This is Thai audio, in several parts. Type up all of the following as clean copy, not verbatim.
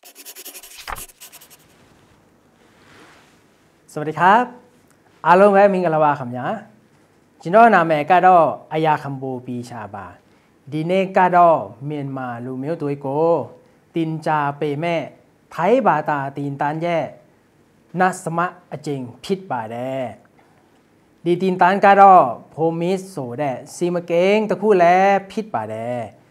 สวัสดีครับอาလုံးပဲမင်္ဂလာပါခင်ဗျာကျွန်တော်နာမည်ကတော့အယာခမ်ဘူပီရှာပါဒီနေ့ကတော့မြန်မာလူမျိုးတွေကိုတင်ကြားပေးမဲ့ထိုင်းဘာသာတင်တန်းရဲ့นัสมะအကျင့်ဖြစ်ပါတယ်ဒီတင်တန်းကတော့ဖိုမစ်ဆိုတဲ့စီမကိန်းတစ်ခုလည်းဖြစ်ပါတယ်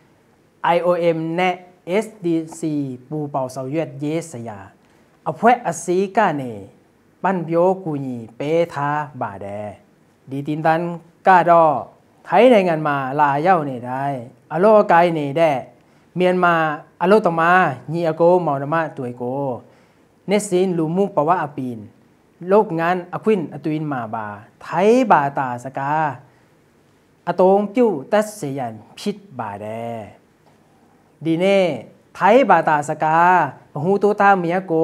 IOM နဲ့ SDC ပူပေါဆောင်ရွက်ရေးစရာအဖွဲ့အစည်းကနေปั้นโยกูညီပေးထားပါတယ်ဒီတင်တန်းကတော့ထိုင်းနိုင်ငံမှာလာရောက်နေတဲ့အလို့အကိုင်းနေတဲ့မြန်မာအလို့သမားညီအကိုမောင်နှမတွေကိုနေ့စဉ်လူမှုဘဝအပင်โลกงานอควินอตุนมาบาไทยบาตาสกาอตงปิ้วตัสเสยันพิษบาแดดีเน่ไทยบาตาสกาหูตูตาเมียโก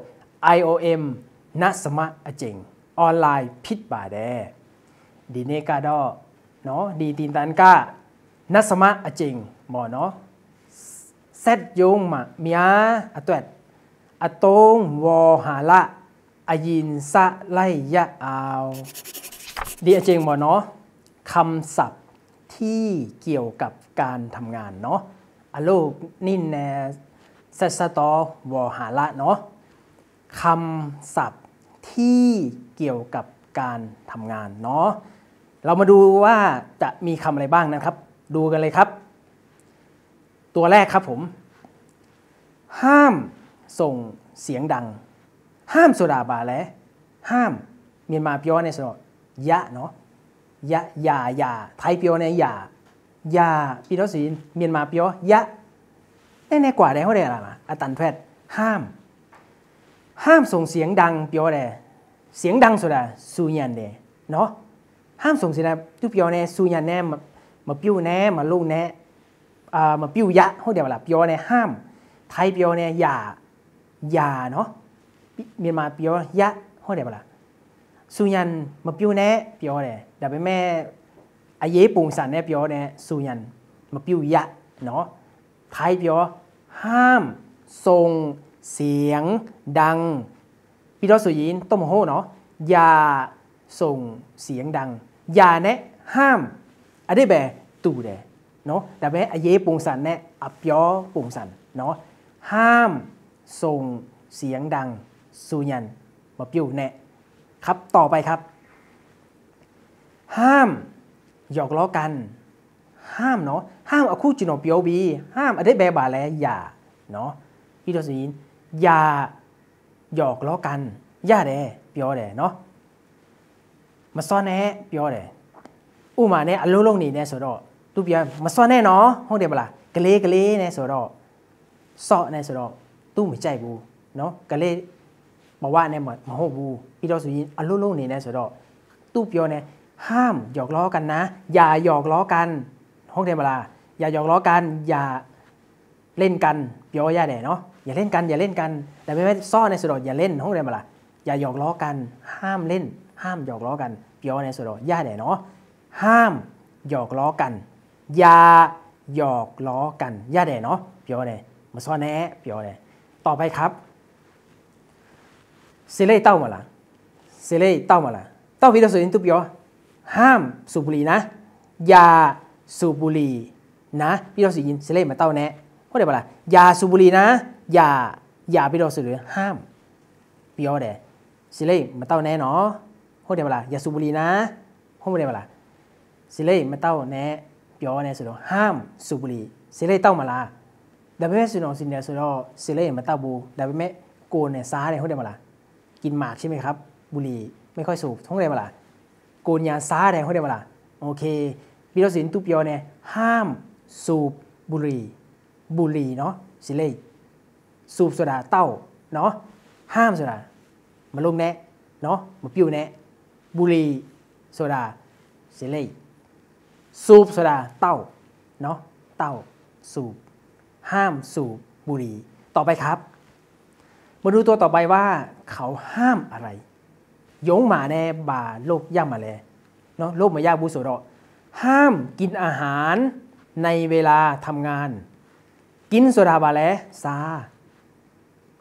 IOM นัสมะอเจงออนไลน์พิษบาแดดีเน่กาดอเนาะดีตินตันกานัสมะอเจงหมอเนาะเซตยงมาเมียอตวดอตงวอหาละอายินสะไลยะอาวดีจริงหมอเนาะคำศัพท์ที่เกี่ยวกับการทำงานเนาะอโลกนินแนเซสตอวอหาละเนาะคำศัพท์ที่เกี่ยวกับการทำงานเนาะเรามาดูว่าจะมีคำอะไรบ้างนะครับดูกันเลยครับตัวแรกครับผมห้ามส่งเสียงดังห้ามโซดาบาแล้วห้ามเมียนมาเปียวในสระยะเนาะยะอย่าไทยเปียวในอย่าพี่น้องศิลเมียนมาเปียวยะแน่กว่าได้เขาได้อะไรมาอาตันแพทย์ห้ามส่งเสียงดังเปียวเลยเสียงดังโซดาสูยันเดเนาะห้ามส่งเสียงดังทุกเปียวในสูยันแน่มาปิ้วแน่มาลูกแน่มาปิ้วยะเขาเดี๋ยวละเปียวในห้ามไทยเปียวในอย่าเนาะเมียนมาเปียวยะห้องเดียวละสุยันมาปิ้วแน่เปียวเลยเดี๋ยวไปแม่อาเย่ปุ่งสันแน่เปียวเนี่ยสุยันมาปิ้วยะเนาะไทยเปียวห้ามส่งเสียงดังพี่เราสุยินต้มโหเนาะอย่าส่งเสียงดังอย่าแน่ห้ามอะไรแบบตู่เดเนาะแต่แม่อาเย่ปุ่งสันแน่อเปียวปุ่งสันเนาะห้ามส่งเสียงดังสูยันมาปิ้วแน่ครับต่อไปครับห้ามหยอกล้อกันห้ามเนาะห้ามเอาคู่จิโนเปียวบีห้ามอะไรแบบบาแลอย่าเนาะพี่ตัวสินอย่าหยอกล้อกันอย่าเด้เปียวเด้เนาะมาซ้อนแน่เปียวเด้อู้มาเนี่ยอารมณ์ลงนี่เนี่ยสุดอตู้เปียวมาซ้อนแน่เนาะห้องเดียวบ่ล่ะกะเลเนี่ยสุดอซ้อเนี่ยสุดอตู้ไม่ใจบูเนาะกะเลบอกว่าเนี่ยมาโหบูพี่เราสุยินอารมณ์ลงนี่เนี่ยสุดอตู้เปียวเนี่ยห้ามหยอกล้อกันนะอย่าหยอกล้อกันห้องเดียวบ่ล่ะอย่าหยอกล้อกันอย่าเล่นกันเปียวย่าเด้เนาะอย่าเล่นกันแต่ไม่ซ้อในสุดอย่าเล่นห้องเดียวบ่ล่ะอย่าหยอกล้อกันห้ามเล่นห้ามหยอกล้อกันเปียวในสุดย่าเด้เนาะห้ามหยอกล้อกันอย่าหยอกล้อกันย่าเด้เนาะเปียวเด้มาซ้อนแน่เปียวเด้ต่อไปครับเซเล่เต้ามาละเซเล่เต้ามาละเต้าพี่ตัวสุดินตุเปียวห้ามสูบบุหรี่นะอย่าสูบบุหรี่นะพี่ตัวสุดินเซเล่มาเต้าแน่เพราะเดี๋ยวอะไรอย่าสูบบุหรี่นะอย่าพี่ตัวสุดินห้ามเปียวเด้เซเล่มาเต้าแน่เนาะเพราะเดี๋ยวอะไรอย่าสูบบุหรี่นะเพราะเดี๋ยวอะไรเซเล่มาเต้าแน่เปียวแน่สุดห้ามสูบบุหรี่เซเล่เต้ามาละเดี๋ยวแม่สุดสินเดียสุดเซเล่มาเต้าบูเดี๋ยวแม่โกนเนี่ยซ้าเนี่ยเพราะเดี๋ยวอะไรกินหมากใช่ไหมครับบุหรี่ไม่ค่อยสูบท้องเรียบร้อยโกนยาซ้าแดงท้องเรียบร้อยโอเคพี่เราสินตุเปียวเนี่ยห้ามสูบบุหรี่เนาะสิเล่สูบโซดาเต้าเนาะห้ามโซดามาลงแน่เนาะมาปิ้วแน่บุหรี่โซดาสิเล่สูบโซดาเต้าเนาะเต้าสูบห้ามสูบบุหรี่ต่อไปครับมาดูตัวต่อไปว่าเขาห้ามอะไรยงมาแน่บาโลกย่ำมาเลยเนาะโลกมายาบูโสดห้ามกินอาหารในเวลาทำงานกินโซดาบาแลซา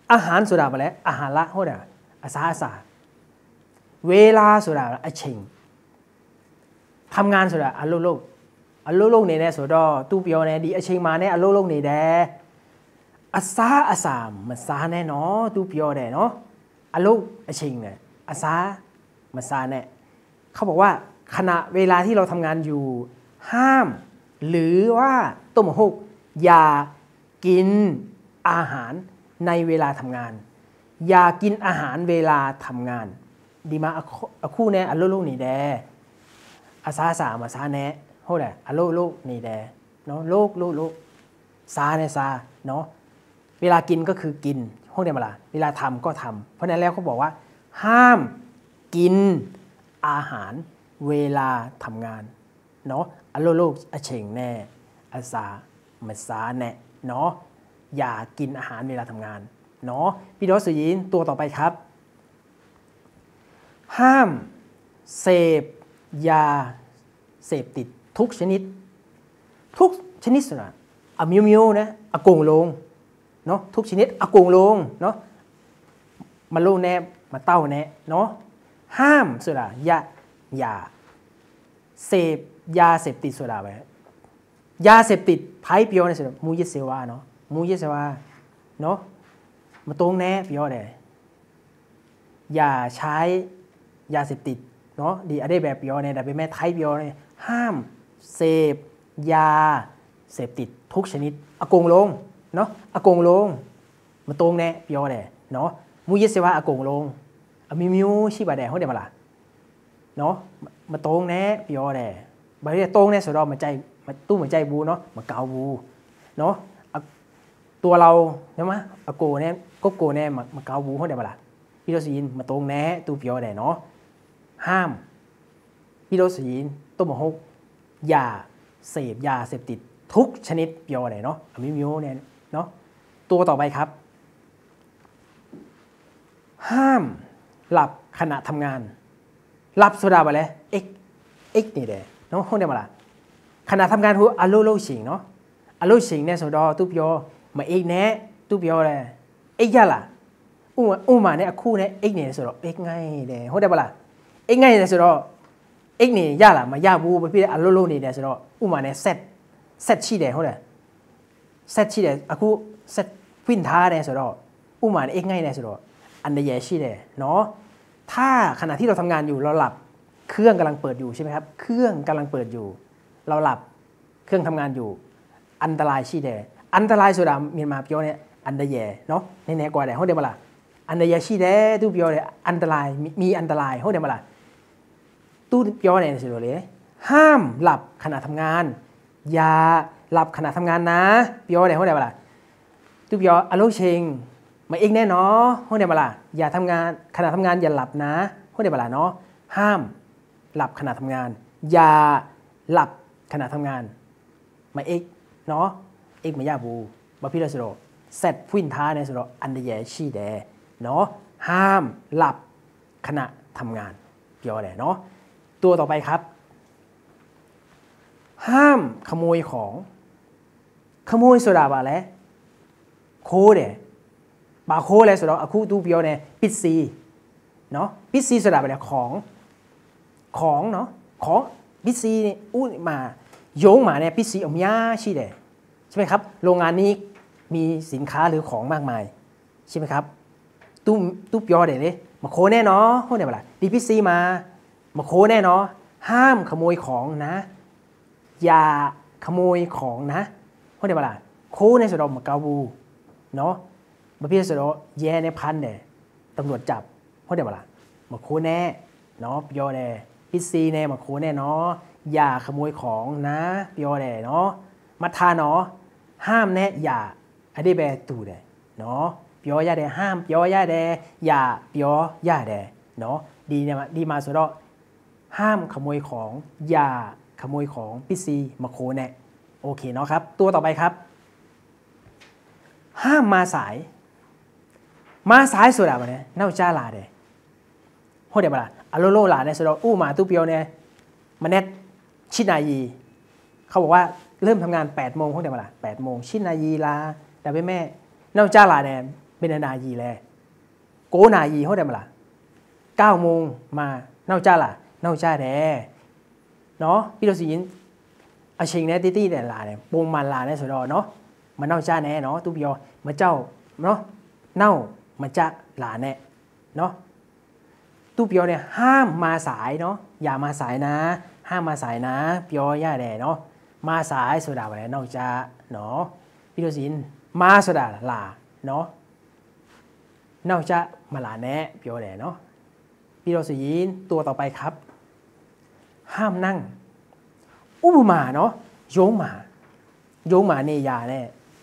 อาหารสุดาไปแล้วอาหารละโหดอาสาอาสาเวลาสุดาอาชิงทำงานสุดาอโลโลอโลโลเนี่ยสุดาตู้เปียวเนี่ยดีอาชิงมาเนี่ยอโลโลเนี่ยเด้อาสาอาสามันสาแน่เนาะตู้เปียวเนาะอโลอาชิงเนี่ยอาสามันสาแน่เขาบอกว่าขณะเวลาที่เราทำงานอยู่ห้ามหรือว่าต้มหกอย่ากินอาหารในเวลาทำงานอย่ากินอาหารเวลาทำงานดีมาอาคู่เนี่ยอโลโลนี่แดอาสาสามาสาแน่โหดอโลโลนี่แดเนาะโลกซาเนี่ยซาเนาะเวลากินก็คือกินโหดมาละเวลาทำก็ทำเพราะนั้นแล้วเขาบอกว่าห้ามกินอาหารเวลาทำงานเนาะอโลโลอเฉงแน่อาสามาสาแน่เนาะอย่ากินอาหารเวลาทำงานเนาะพี่ดอสยินตัวต่อไปครับห้ามเสพยาเสพติดทุกชนิดสุดอะมิวนะอากงลงเนาะทุกชนิดอากงลงเนาะมาโลแนบมาเต้าแนะเนาะห้ามสุดอย่าเสพยาเสพติดสุดไว้ยาเสพติดไพ่เปียวในสุดมูยิเซวาเนาะมูยิเซวาเนาะมาตรงแน่เปียวเลยอย่าใช้ยาเสพติดเนาะดีอะไรแบบเปียวเนี่ยแต่เป็นแม่ไทยเปียวเนี่ยห้ามเสพยาเสพติดทุกชนิดอากงลงเนาะอากงลงมาตรงแน่เปียวเลยเนาะมูยิเซวาอากงลงมิวชิบะแดงเขาเดี๋ยวมาละเนาะมาตรงแน่เปียวเลยบางทีตรงแน่สุดเรามาใจมาตู้เหมือนใจบูเนาะมาเกาบูเนาะตัวเราใช่ไหมอโกเนี่ยก็โกเนี่ยมาเกาบูเขาเดี๋ยวมาละพี่โรสีนมาตรงแน่ตู้เปียวเลยเนาะห้ามพี่โรสีนต้มหกอย่าเสพยาเสพติดทุกชนิดเปียวเลยเนาะมิวเนี่ยเนาะตัวต่อไปครับห้ามหลับขณะทำงานหลับสุดาไปเลยเอ็กนี่เด้เนาะเขาเดี๋ยวมาละขณะทำงานหัวอโลโลชิงเนาะอโลชิงเนี่ยสุดาตู้เปียวมาเอ็กแน่ตู้เปียวเลยเอ็กยาล่ะอู้มาเนี่ยคู่เนี่ยเอ็กเนี่ยสุดาเอ็กง่ายเด้เขาเดี๋ยวมาละเอ็กง่ายเนี่ยสุดาเอ็กนี่ยาล่ะมายาบูไปพี่อโลโลนี่เด้สุดาอู้มาเนี่ยเซตชีเด้เขาเลยเซตชีเด้คู่เซตพินท้าเด้สุดาอู้มาเนี่ยเอ็กง่ายเด้สุดาอันเดียชีเด้เนาะถ้าขณะที่เราทำงานอยู่เราหลับเครื่องกำลังเปิดอยู่ใช่ไหมครับเครื่องกำลังเปิดอยู่เราหลับเครื่องทำงานอยู่อันตรายชีเดอันตรายสุดาเมียนมาเปียวเนี่ยอันเดียเนาะในแนวกว่าเดี๋ยวเขาเดี๋ยวมาละอันเดียชีเดตู้เปียวเนี่ยอันตรายมีอันตรายเขาเดี๋ยวมาละตู้เปียวเนี่ยสุดเลยห้ามหลับขณะทำงานอย่าหลับขณะทำงานนะเปียวเนี่ยเขาเดี๋ยวมาละตู้เปียวอโลเชงมาเองแน่เนาะเขาเดี๋ยวมาละอย่าทำงานขณะทำงานอย่าหลับนะเขาเดี๋ยวมาละเนาะห้ามหลับขณะทำงานอย่าหลับขณะทำงานมาเอกเนาะเอกมายาบูบาพิลาสโรเซตฟินท้าในสโรอันเดียชีเดเนาะห้ามหลับขณะทำงานเกี่ยวอะไรเนาะตัวต่อไปครับห้ามขโมยของขโมยสุดาบาแล้วโคเดบาโคเลยสุดาอาคูตูเปียวเนี่ยปิดซีเนาะปิดซีสุดาบาแล้วของเนาะของปิซีนี่อู้มาโยงมาเนี่ยปิซีอมยาชีเดใช่ไหมครับโรงงานนี้มีสินค้าหรือของมากมายใช่ไหมครับตู้เปียวเดเลยมาโคแน่เนาะโคเนี่ยเวลาดีปิซีมาโคแน่เนาะห้ามขโมยของนะอย่าขโมยของนะโคเนี่ยเวลาโคในสุดมาเกาบูเนาะมาพี่สุดแย่ในพันเดตำรวจจับโคเนี่ยเวลามาโคแน่เนาะเปียวเดพิซีแน่มาโคแน่เนาะอย่าขโมยของนะเปียวแน่เนาะมัทธาเนาะห้ามแน่อย่าอดีแบตูเดเนาะเปียวยาเดห้ามเปียวยาเดอย่าเปียวยาเดเนาะดีมาสุดห้ามขโมยของอย่าขโมยของพิซีมาโคแน่โอเคเนาะครับตัวต่อไปครับห้ามมาสายสุดอะมันเนี่ยน่าจ้าลาเดโหเดี๋ยวมาละอโลโลหลานในสุดอู้มาตู้เปียวเนี่ยมาเน็ตชินายีเขาบอกว่าเริ่มทำงาน8 โมงเขาเดี๋ยวมาละ8 โมงชินายีลาแต่แม่เน่าจ้าลาเนี่ยเป็นนายีแลโกนายีเขาได้มาละ9 โมงมาเน่าจ้าล่ะเน่าจ้าแดเนาะพี่เราสิยินอาชิงเนี่ยตี้เนี่ยลาเนี่ยปงมันลาเนี่ยสุดเนาะมันเน่าจ้าแน่เนาะตู้เปียวมาเจ้าเนาะเน่ามาจ้าลาเนี่ยเนาะตู้เปียวเนี่ยห้ามมาสายเนาะอย่ามาสายนะห้ามมาสายนะเปียวย่าแดเนาะมาสายสุดาไปแล้วเน่าจ้าเนาะพี่เราสิยินมาสุดาลาเนาะเน่าจ้ามาลาแน่เปียวแดเนาะพี่เราสิยินตัวต่อไปครับห้ามนั่งอุปมาเนาะโยงมาเนียเนี่ย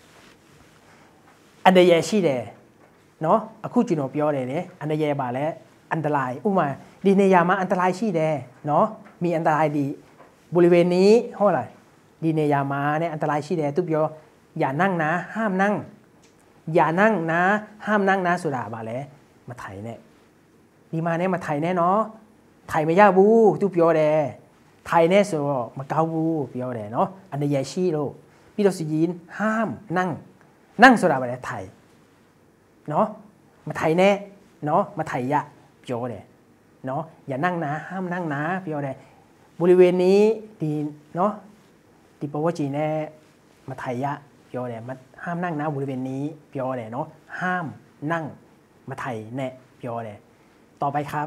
อันเดียชีเดเนาะအခုကျွန်တော်ပြောတယ်လေอันเดียပါလဲอันตรายอุปมาဒီနေရာမှာอันตรายရှိတယ်เนาะมีอันตรายดีบริเวณนี้เท่าไหร่ဒီနေရာမှာเนี่ยอันตรายရှိတယ်သူပြောอย่านั่งนะห้ามนั่งอย่านั่งนะห้ามนั่งนะဆိုတာပါလဲมาไถเนี่ยဒီမှာเนี่ยมาไถเนี่ยเนาะไถไม่ยากဘူးသူပြောတယ်ไทยเนี่ยဆိုတော့မကောင်းဘူးပြောတယ်เนาะอันเดียရှိလို့ပြီးတော့စီရင်ห้ามนั่งဆိုတာပါလေไทยเนาะมาไทยเนี่ยเนาะมาไทยยะပြောတယ်เนาะอย่านั่งนะห้ามนั่งนะပြောတယ်บริเวณนี้ดีเนาะဒီปวจีเนี่ยมาไทยยะပြောတယ်ห้ามนั่งนะบริเวณนี้ပြောတယ်เนาะห้ามนั่งมาไทยเนี่ยပြောတယ်ต่อไปครับ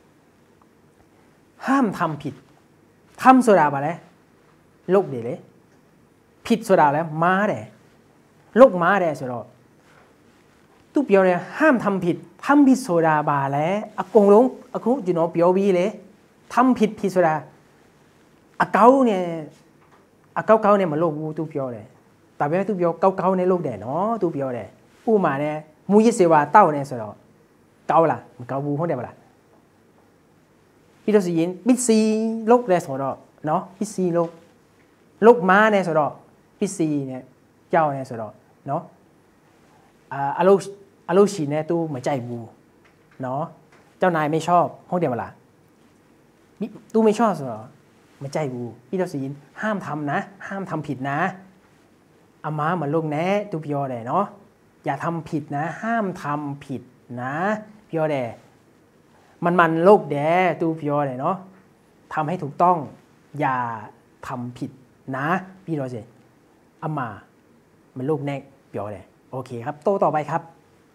ห้ามทำผิดทำဆိုတာပါလဲလုတ်တယ်လေผิดဆိုတာလဲမားတယ်လုတ်မားတယ်ဆိုတော့သူပြောတယ်ห้ามทำผิดဆိုတာပါလဲအကုန်လုံးအခုကျွန်တော်ပြောပြီးလေทำผิดဆိုတာအကောင်းနဲ့အကောက်ကောင်းနဲ့မလုတ်ဘူးသူပြောတယ်ဒါပေမဲ့သူပြောကောက်ကောင်းနဲ့လုတ်တယ်နော်သူပြောတယ်ဥပမာနဲ့မူရစ်စေဝါတောက်နေဆိုတော့ကောင်းလားမကောင်းဘူးဟုတ်တယ်မလားပြီးတော့စီရင်ပစ္စည်းလုတ်တယ်ဆိုတော့နော်ပစ္စည်းလုတ်မားနေဆိုတော့ပစ္စည်းနဲ့ကြောက်နေဆိုတော့နော်အလုပ်ရှိနေသူမကြိုက်ဘူးနော်เจ้านายไม่ชอบဟုတ်တယ်မလားသူไม่ชอบဆိုတော့မကြိုက်ဘူးပြီးတော့စီရင်ห้ามทำนะห้ามทำผิดนะอาม่ามาลงแน่သူပြောတယ်နော်อย่าทำผิดนะห้ามทำผิดนะပြောတယ်มันโลกแดตูပြောတယ်เนาะทำให้ถูกต้องอย่าทำผิดนะพี่เราสิอาม่ามันโลกแน่ပြောတယ်โอเคครับโตต่อไปครับ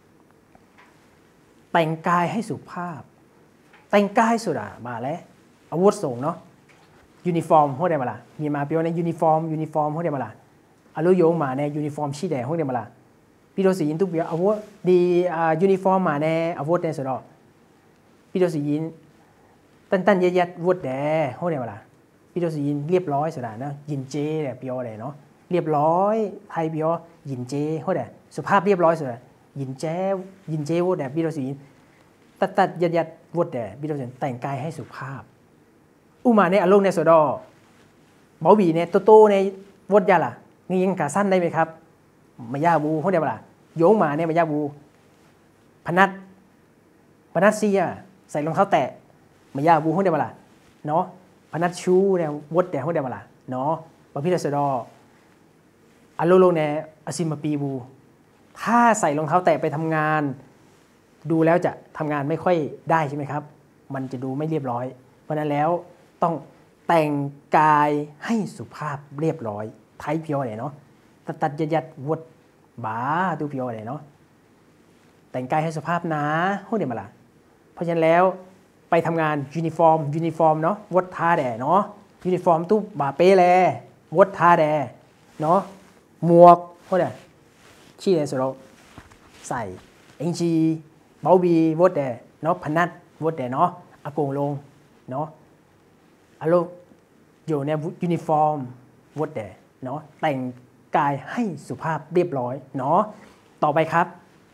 แต่งกายให้สุภาพแต่งกายสุดามาแล้วอาวุธส่งเนาะยูนิฟอร์มဟုတ်တယ်မလားမြန်မာပြောနေยูนิฟอร์มဟုတ်တယ်မလားအလို့ယုံမှာနဲ့ยูนิฟอร์มရှိတယ်ဟုတ်တယ်မလားပြီးတော့စီရင်သူပြောအဝတ်ဒီยูนิฟอร์มမှာနဲ့အဝတ်တဲ့ဆိုတော့ပြီးတော့စီရင်တန်ရက်ဝတ်တယ်ဟုတ်တယ်မလားပြီးတော့စီရင်เรียบร้อยဆိုတာနော်ยินเจတဲ့ပြောတယ်နော်เรียบร้อยไทยပြောยินเจဟုတ်တယ်สุภาพเรียบร้อยဆိုတာยินเจဝတ်တယ်ပြီးတော့စီရင်ตัดยัดวတ်တယ်ပြီးတော့စီแต่งกายให้สุภาพဥမာနဲ့အလုံးနဲ့ဆိုတော့ဘောဘီနဲ့တိုးနဲ့วတ်ရလားငင်းขาสั้นได้ไหมครับမရဘူးဟုတ်တယ်မလားโยงมาเนี่ยမရဘူးพนัทซีอ่ะใส่รองเท้าแตะမရဘူးဟုတ်တယ်မလားเนาะพนัทชูเนี่ยวတ်တယ်ဟုတ်တယ်မလားเนาะဘာဖြစ်လဲဆိုတော့အလုံးလုံးနဲ့အစီမပီဘူးถ้าใส่รองเท้าแตะไปทำงานดูแล้วจะทำงานไม่ค่อยได้ใช่ไหมครับมันจะดูไม่เรียบร้อยเพราะนั้นแล้วต้องแต่งกายให้สุภาพเรียบร้อยไทยเพียวเนี่ยเนาะตัดยัดวดบ้าดูเพียวเนี่ยเนาะแต่งกายให้สุภาพนะဟုတ်တယ်မလားเพราะฉะนั้นแล้วไปทำงานยูนิฟอร์มเนาะวดท่าแดเนาะยูนิฟอร์มตู้บ่าเป้แลวดท่าแดเนาะหมวกဟုတ်တယ်ขี้เนี่ยဆိုတော့ใส่အင်ဂျီဘောဘီဝတ်တယ်เนาะพนัทဝတ်တယ်เนาะအကုန်လုံးเนาะအလို့อยู่ในยูนิฟอร์มวดတယ်เนาะแต่งกายให้สุภาพเรียบร้อยเนาะต่อไปครับ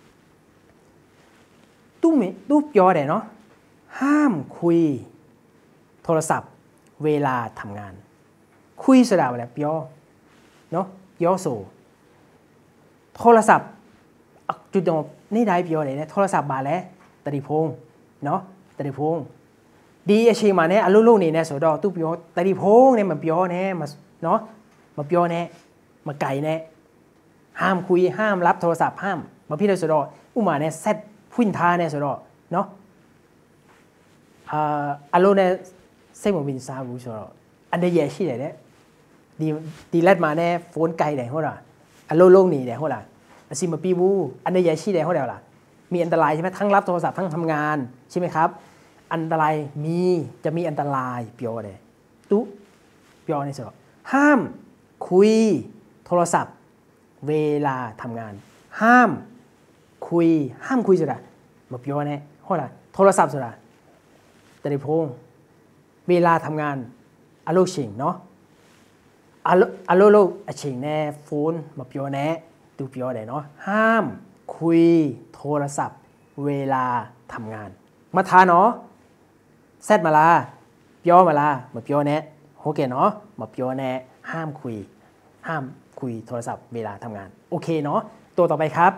ตู้ပြောတယ်เนาะห้ามคุยโทรศัพท์เวลาทำงานคุยဆိုတာဘာလဲပြောเนาะပြောဆိုโทรศัพท์จุดตรงนี่ได้ပြောတယ်เนี่ยโทรศัพท์ဘာလဲတတိဖုန်းเนาะတတိဖုန်းဒီအချိန်မှာเนี่ยအလုပ်လုပ်နေနေဆိုတော့သူပြောတတိဖုန်းနဲ့မပြောနဲ့เนาะမပြောနဲ့မကြိုင်နဲ့ห้ามคุยห้ามรับโทรศัพท์ห้ามมาพี่เลยสุดออุมาเนี่ยเซตพุ่นท่าเนี่ยสุดอเนาะอารมณ์เนี่ยเส้นหมบินซาบูสุดออันเดียแย่ชี้เลยเนี่ยดีแลดมาเนี่ยโฟนไกลเลยหัวละอารมณ์โลกนี้เลยหัวละซิมาปีบูอันเดียแย่ชี้เลยหัวเดียวละมีอันตรายใช่ไหมทั้งรับโทรศัพท์ทั้งทำงานใช่ไหมครับอันตรายจะมีอันตรายเปียวเลยตุ๊เปียวนี่สุดห้ามคุยโทรศัพท์เวลาทำงานห้ามคุยสุดอะมาเปียวเนี่ยหัวละโทรศัพท์สุดอะแต่ในพงเวลาทำงานอารมณ์ชิงเนาะอารมณ์ชิงแน่โฟนมาเปียวแน่ดูเปียวเลยเนาะห้ามคุยโทรศัพท์เวลาทำงานมาทาเนาะเซตมาลาเปียวมาลามาเปียวแน่โอเคเนาะมาเปียวแน่ห้ามคุยโทรศัพท์เวลาทำงานโอเคเนาะตัวต่อไปครับ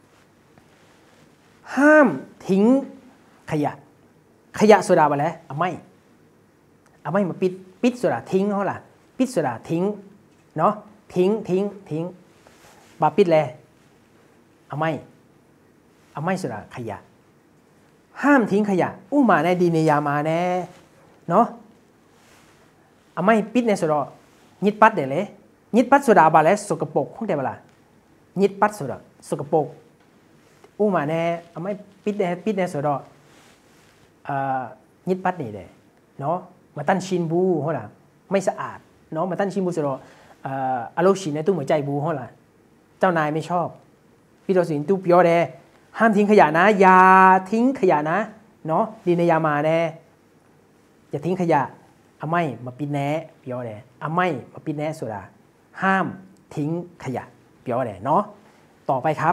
ห้ามทิ้งขยะโซดาไปแล้วเอาไม่มาปิดโซดาทิ้งเขาล่ะปิดโซดาทิ้งเนาะทิ้งบาปิดเลยเอาไม่โซดาขยะห้ามทิ้งขยะอู้มาในดีในยามาแน่เนาะเอาไม่ปิดในโซดายิดปัดเดี๋ยวเลยยิดปัดโซดาบาแล้วสกปรกห้องเดียวล่ะยิดปัดโซดาสกปรกอู้มาแน่เอาไม่ปิดในโซดายิดปัดนี่เลยเนาะมาตั้นชินบูเขาล่ะไม่สะอาดเนาะมาตั้นชินบูโซดาอารมณ์ชินในตู้หัวใจบูเขาล่ะเจ้านายไม่ชอบพี่ตัวสินตู้เปียวเดห้ามทิ้งขยะนะอย่าทิ้งขยะนะเนาะดีในยามาแน่อย่าทิ้งขยะเอาไม่มาปิดแน่เปียวเดเอาไม่มาปิดแน่โซดาห้ามทิ้งขยะเปียวเดเนาะต่อไปครับ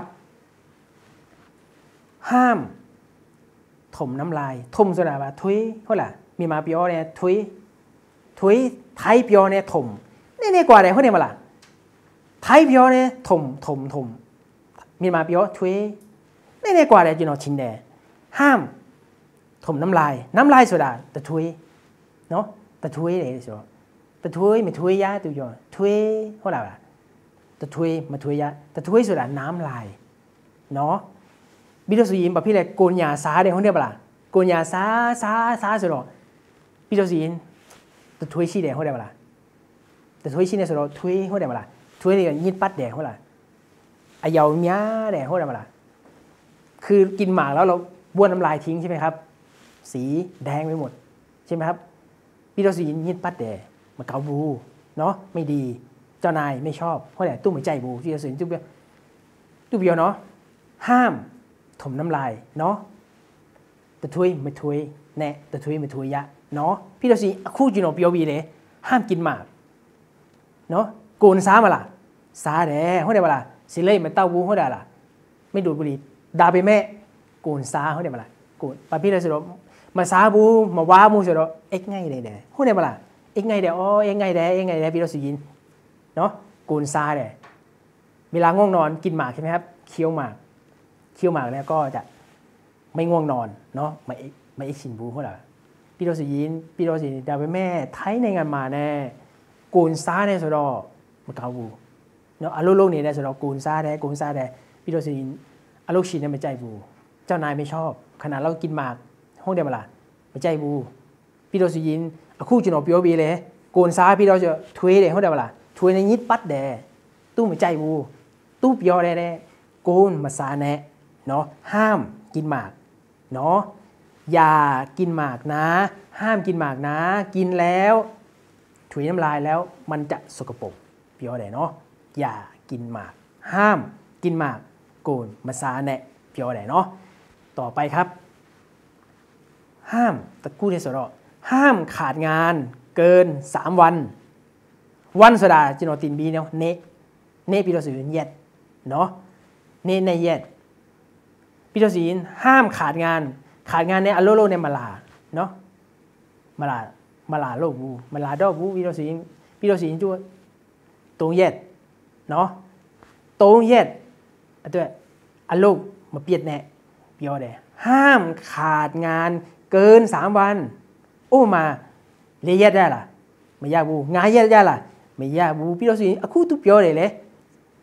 ห้ามถมน้ำลายถมโซดาว่าทุยเขาล่ะมีมาเปียวเนี่ยทุยไทยเปียวเนี่ยถมนี่กว่าไหนเขาเนี่ยมาล่ะไทยเปียวเนี่ยถมมีมาเปียวทุยนี่กว่าไหนจีนอชินแดห้ามถมน้ำลายโซดาแต่ทุยเนาะแต่ทุยเลยสิแต่ทุยไม่ทุยยะตัวโยทุยเขาล่ะแต่ทุยมาทุยยะแต่ทุยโซดาน้ำลายเนาะบิดาสุยินแบบพี่เลยโกนยาซาเดี๋ยวเขาเนี่ยมาล่ะโกนยาซาสุดหรอพี่เจ้าสินแต่ถ้วยชี้แดงเขาได้มาละแต่ถ้วยชี้เนี่ยสุดหรอถ้วยเขาได้มาละถ้วยนี่ยิดปัดแดงเขาละไอยาวม้าแดงเขาได้มาละคือกินหมากแล้วเราบ้วนน้ำลายทิ้งใช่ไหมครับสีแดงไปหมดใช่ไหมครับพี่เจ้าสินยิดปัดแดงมาเกาบูเนาะไม่ดีเจ้านายไม่ชอบเพราะอะไรตุ้มหัวใจบูพี่เจ้าสินตุ้มเบี้ยวเนาะห้ามถมน้ำลายเนาะแต่ถ้วยไม่ถ้วยแน่แต่ถ้วยไม่ถ้วยยะเนาะพี่เราสิคู่จีโนเปียวบีเลยห้ามกินหมากเนาะโกนซ้ามาล่ะซ้าแด่เขาได้มาล่ะสิเล่มาเต้าวูเขาได้ล่ะไม่ดูดบุหรี่ด่าไปแม่โกนซ้าเขาได้มาล่ะโกนปะพี่เราสิมาซ้าบูมาว้ามูสิเอ็กไงเด้เขาได้มาล่ะเอ็กไงเด้อ๋อเอ็กไงเด้พี่เราสิยินเนาะโกนซ้าเด้เวลาง่วงนอนกินหมากใช่ไหมครับเคี้ยวหมากแล้วก็จะไม่ง่วงนอนเนาะมาเอ็กชินบูเขาล่ะพี่โรสิดาวไปแม่ไทยในงานมาแน่กูนซ่าในสดอมาเกาบูเนาะอารมณ์โลกนี้ในสดอกูนซ่าแด่พี่โรสิอารมณ์ชินในไม่ใจบูเจ้านายไม่ชอบขนาดเรากินหมากห้องเดียวมาละไม่ใจบูพี่โรสิคู่จุนอปิโอบีเลยกูนซ่าพี่เราจะทวยเลยห้องเดียวมาละทวยในยิดปัดแด่ตู้ไม่ใจบูตู้ปิโอแด่กูนมาซาแน่เนาะห้ามกินหมากเนาะอย่ากินหมากนะห้ามกินหมากนะกินแล้วถุยน้ำลายแล้วมันจะสกปรกเปียวเนาะอย่ากินหมากห้ามกินหมากโกนมาซาแนะเปียวเนาะต่อไปครับห้ามตะกู้เทสโรห้ามขาดงานเกิน3 วันสดาจิโนตินบีเนาะเนปิโรสินเย็ดเนาะเนในเย็ดปิโรสินห้ามขาดงานในอโลโลในมาลาเนาะมาลาโลบูมาลาดอบูพี่เราสิงจูตรงเย็ดเนาะตรงเย็ดด้วยอโลกมาเปียดแน่เปียวเดห้ามขาดงานเกิน3 วันโอ้มาเลยเย็ดได้ล่ะไม่ยากบูงานเย็ดได้ล่ะไม่ยากบูพี่เราสิงคู่ตุเปียวเลย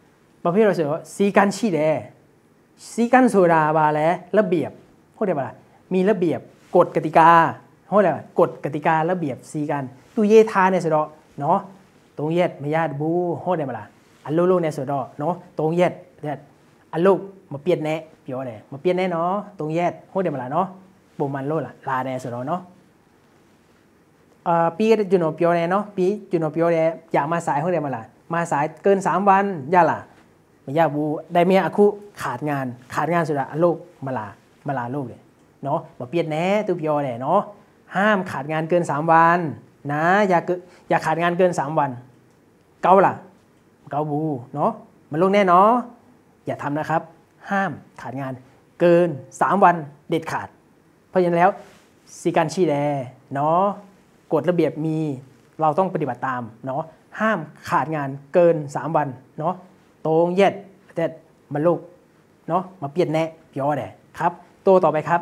ประเภทเราเสือสีกันชี้แดสีกันโซดาบาแล้วระเบียบเข้าใจปะล่ะมีระเบียบกฎกติกาเข้าใจปะกฎกติการะเบียบสีกันตู้เยทาในสดอเนาะตรงเย็ดไม่ญาติบูเข้าใจปะล่ะอันลูกในสดอเนาะตรงเย็ดเนี่ยอันลูกมาเปลี่ยนแน่เปียวเนี่ยมาเปลี่ยนแน่เนาะตรงเย็ดเข้าใจปะล่ะเนาะบุมันโลล่ะลาในสดอเนาะปีก็จุนเปียวเนี่ยเนาะปีจุนเปียวเนี่ยอยากมาสายเข้าใจปะล่ะมาสายเกิน3 วันย่าล่ะไม่ยากบูได้เมียอาคุขาดงานสุดละลูกมาลาลูกเลยเนาะมาเปลี่ยนแน่ตัวพี่เนี่ยเนาะห้ามขาดงานเกิน3 วันนะอย่าขาดงานเกิน3 วันเกาล่ะเกาบูเนาะมาลูกแน่เนาะอย่าทำนะครับห้ามขาดงานเกิน3 วันเด็ดขาดเพราะฉะนั้นแล้วสีการชี้แดเนาะกฎระเบียบมีเราต้องปฏิบัติตามเนาะห้ามขาดงานเกิน3 วันเนาะตรงเย็ดแต่มาลูกเนาะมาเปลี่ยนแน่พี่อ๋อแดครับตัวต่อไปครับ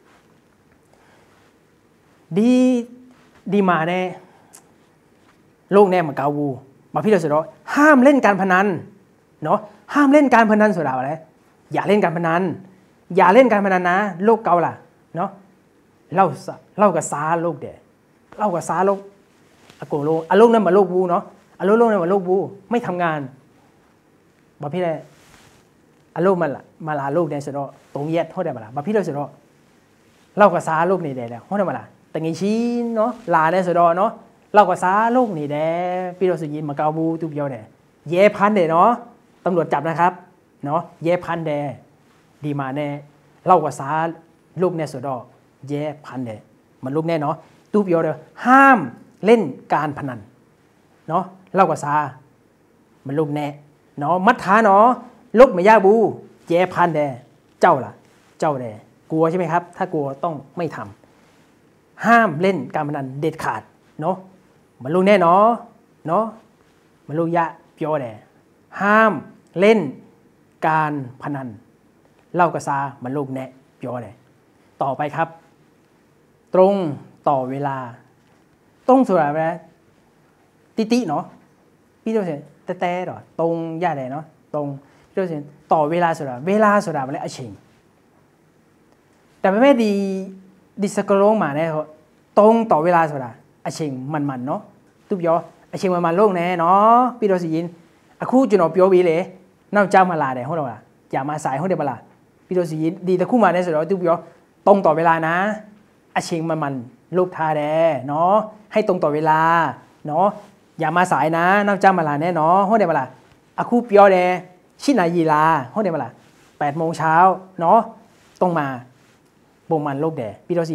ดีมาแน่ลูกแน่มาเกาวูมาพี่เราสุดห้ามเล่นการพนันเนาะห้ามเล่นการพนันสุดาอะไรอย่าเล่นการพนันอย่าเล่นการพนันนะลูกเกาล่ะเนาะเล่ากับซาลูกเดเล่ากับซาลูกอโกโลอลูกนั่นมาลูกวูเนาะอลูกนั่นมาลูกวูไม่ทำงานบาพี่เลยอารมณ์มาลาลูกในสุดตรงเย็ดเขาได้มาละบาพี่เราสุดเล่ากับซาลูกนี่ได้แล้วเขาได้มาละแต่งี้ชี้เนาะลาในสุดเนาะเล่ากับซาลูกนี่ได้พี่เราสุยินมาเกาบูตุบเดียวเนี่ยเย่พันเดเนาะตำรวจจับนะครับเนาะเย่พันเดดีมาแน่เล่ากับซาลูกในสุดเย่พันเดมันลูกแน่เนาะตุบเดียวเดียวห้ามเล่นการพนันเนาะเล่ากับซามันลูกแน่เนาะมัดท้าเนาะลูกไม่ยาบูเย่พันเดเจ้าล่ะเจ้าเดกลัวใช่ไหมครับถ้ากลัวต้องไม่ทำห้ามเล่นการพนันเด็ดขาดเนาะมันลูกแน่เนาะมันลูกยะเปียวเดห้ามเล่นการพนันเล่ากระซามันลูกแน่เปียวเดต่อไปครับตรงต่อเวลาตรงสุดแล้วนะติเนาะพี่เจ้าเสียแต่หรอตรงย่าแดเนาะตรงพี่เจ้าเสียต่อเวลาสุดามันเลยอาชิงแต่ไม่ดีสกโลงมาแน่เขาตรงต่อเวลาสุดาอาชิงมันเนาะทุบยออาชิงมันโลกแน่เนาะพี่เราสิยินอาคู่จุนอเปียวบีเลยน่าเจ้ามาลาเดเขาเราล่ะอย่ามาสายเขาเดบลาพี่เราสิยินดีแต่คู่มาแน่สุดาทุบยอตรงต่อเวลานะอาชิงมันลูกทาแดเนาะให้ตรงต่อเวลาเนาะอย่ามาสายนะน่าเจ้ามาลาแน่เนาะเขาเดบลาอาคู่เปียวเดชินายีลาเขาเดบลา8 โมงเช้าเนาะต้องมาบ่งมันโลกแดพี่เราสิ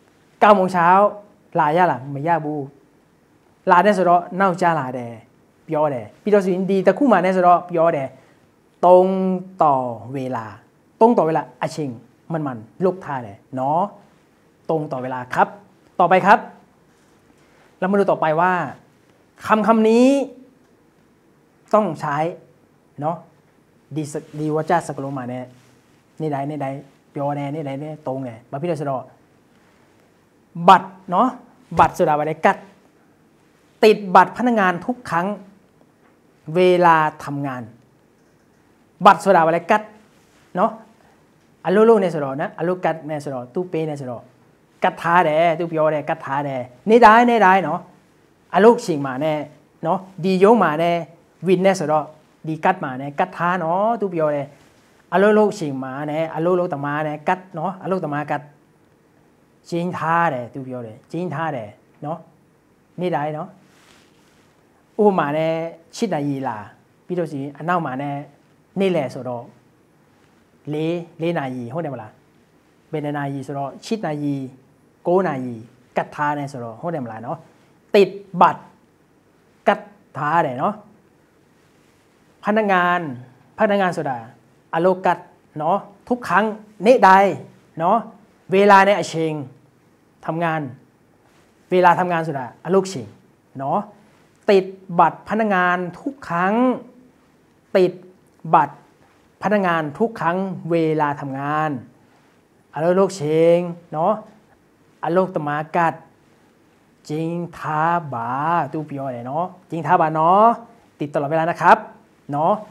9 โมงเช้าลายาล่ะไม่ยาบูลาได้สระน่าจะลาแดเปียวแดพี่เราสิดีแต่คู่มาได้สระเปียวแดตรงต่อเวลาอาชิงมันลูกท่าแดเนาะตรงต่อเวลาครับต่อไปครับเรามาดูต่อไปว่าคำนี้ต้องใช้เนาะดีว่าจะสกลงมาเนี่ยนี่ได้เปียวแน่นี่ได้ตรงไงมาพี่เราสระบัตรเนาะบัตรสุดาบัตรกัดติดบัตรพนักงานทุกครั้งเวลาทำงานบัตรสุดาบัตรกัดเนาะอลูในสุดนะอลูกัดในสุดตู้เปในสุดกัดท้าแดตู้เปียวแดกัดท้าแดนี่ได้เนาะอลูชิงมาแน่เนาะดีโยมาแน่วินในสุดดีกัดมาแน่กัดท้าเนาะตู้เปียวแดอลูชิงมาแน่อลูตมาแน่กัดเนาะอลูตมากัดจิงท่าเดตูเปียวเดจิงท่าเดเนาะนี่ได้เนาะอุมาเนี่ยชิดนายีลาพี่ตัวสีอันน่ามาเนี่ยนี่แหละสุดเลนายีห้องเดียวละเป็นนายีสุดชิดนายีโกนายีกัดท่าเนี่ยสุดห้องเดียวละเนาะติดบัตรกัดท่าเดเนาะพนักงานสุดาอโลกัดเนาะทุกครั้งนี่ได้เนาะเวลาในอาชิงทำงานเวลาทำงานสุดาอลูกชิงเนาะติดบัตรพนักงานทุกครั้งติดบัตรพนักงานทุกครั้งเวลาทำงานอลูกชิงเนาะอลูกตมากัดจิงทาบาตูเปียวเลยเนาะจิงทาบาเนาะติดตลอดเวลานะครับเนาะบ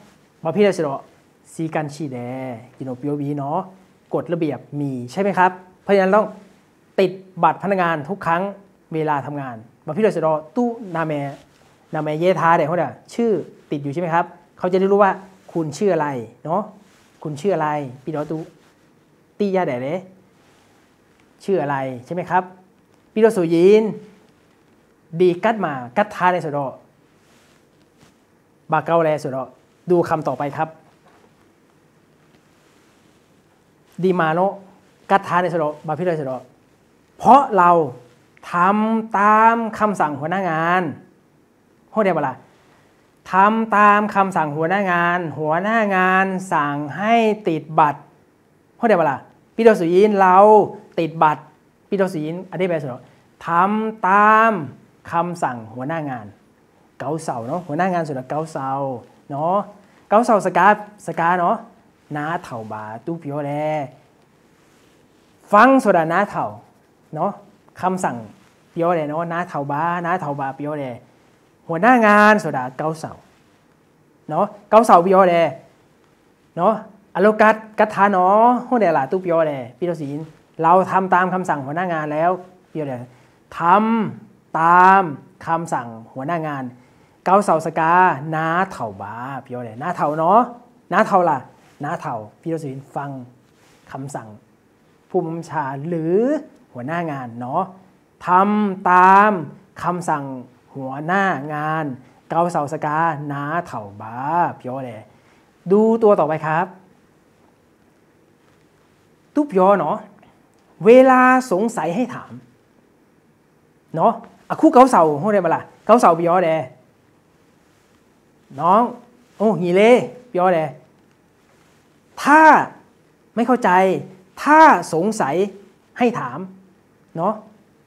มาพี่ได้สระสีกันชีแดกินโอปิโอบีเนาะกฎระเบียบมีใช่ไหมครับเพราะฉะนั้นต้องติดบัตรพนักงานทุกครั้งเวลาทำงานมาพี่ได้สระตู้นาแมเยธาเดี๋ยวเขาเนี่ยชื่อติดอยู่ใช่ไหมครับเขาจะได้รู้ว่าคุณชื่ออะไรเนาะคุณชื่ออะไรพี่ดอตู้ตียาเด๋เลยชื่ออะไรใช่ไหมครับพี่ดอสุยินดีกัดมากัดทาในสุดบาเกาแลสุดดูคำต่อไปครับดีมาโนกัดทาในสุดบาพี่ดอสุดเพราะเราทำตามคำสั่งหัวหน้างานเขาเรียกว่าอะไรทำตามคำสั่งหัวหน้างานสั่งให้ติดบัตรเขาเรียกว่าอะไรพี่ดอสุยินเราติดบัตรพี่ดอสุยินอธิบายสุดทำตามคำสั่งหัวหน้างานเกาเสาเนาะหัวหน้างานสุดเกาเสาเนาะเกาเสาสกาเนาะน้าเถ่าบาตู้เปียวแลฟังสุดน้าเถ่าเนาะคำสั่งเปียวแลเนาะน้าเถ่าบาเปียวแลหัวหน้างานสุดเกาเสาเนาะเกาเสาเปียวแลเนาะอโลกัตทาเนาะหัวเดล่ะตู้เปียวแลพี่ดอสุยินเราทำตามคำสั่งหัวหน้างานแล้วเปียวแลทำตามคำสั่งหัวหน้างานเกาเสาสกาน้าเถ่าบาเปียวเลยน้าเถ่าเนาะน้าเถ่าล่ะน้าเถ่าพี่ดอสุยินฟังคำสั่งผู้บัญชาหรือหัวหน้างานเนาะทำตามคำสั่งหัวหน้างานเกาเสาสกาน้าเถ่าบาเปียวเลยดูตัวต่อไปครับตุ๊บยอเนาะเวลาสงสัยให้ถามเนาะคู่เกาเสาห้องเรียนมาละเกาเสาปียอเดน้องโอ้หีเล่ปียอเดถ้าไม่เข้าใจถ้าสงสัยให้ถามเนาะ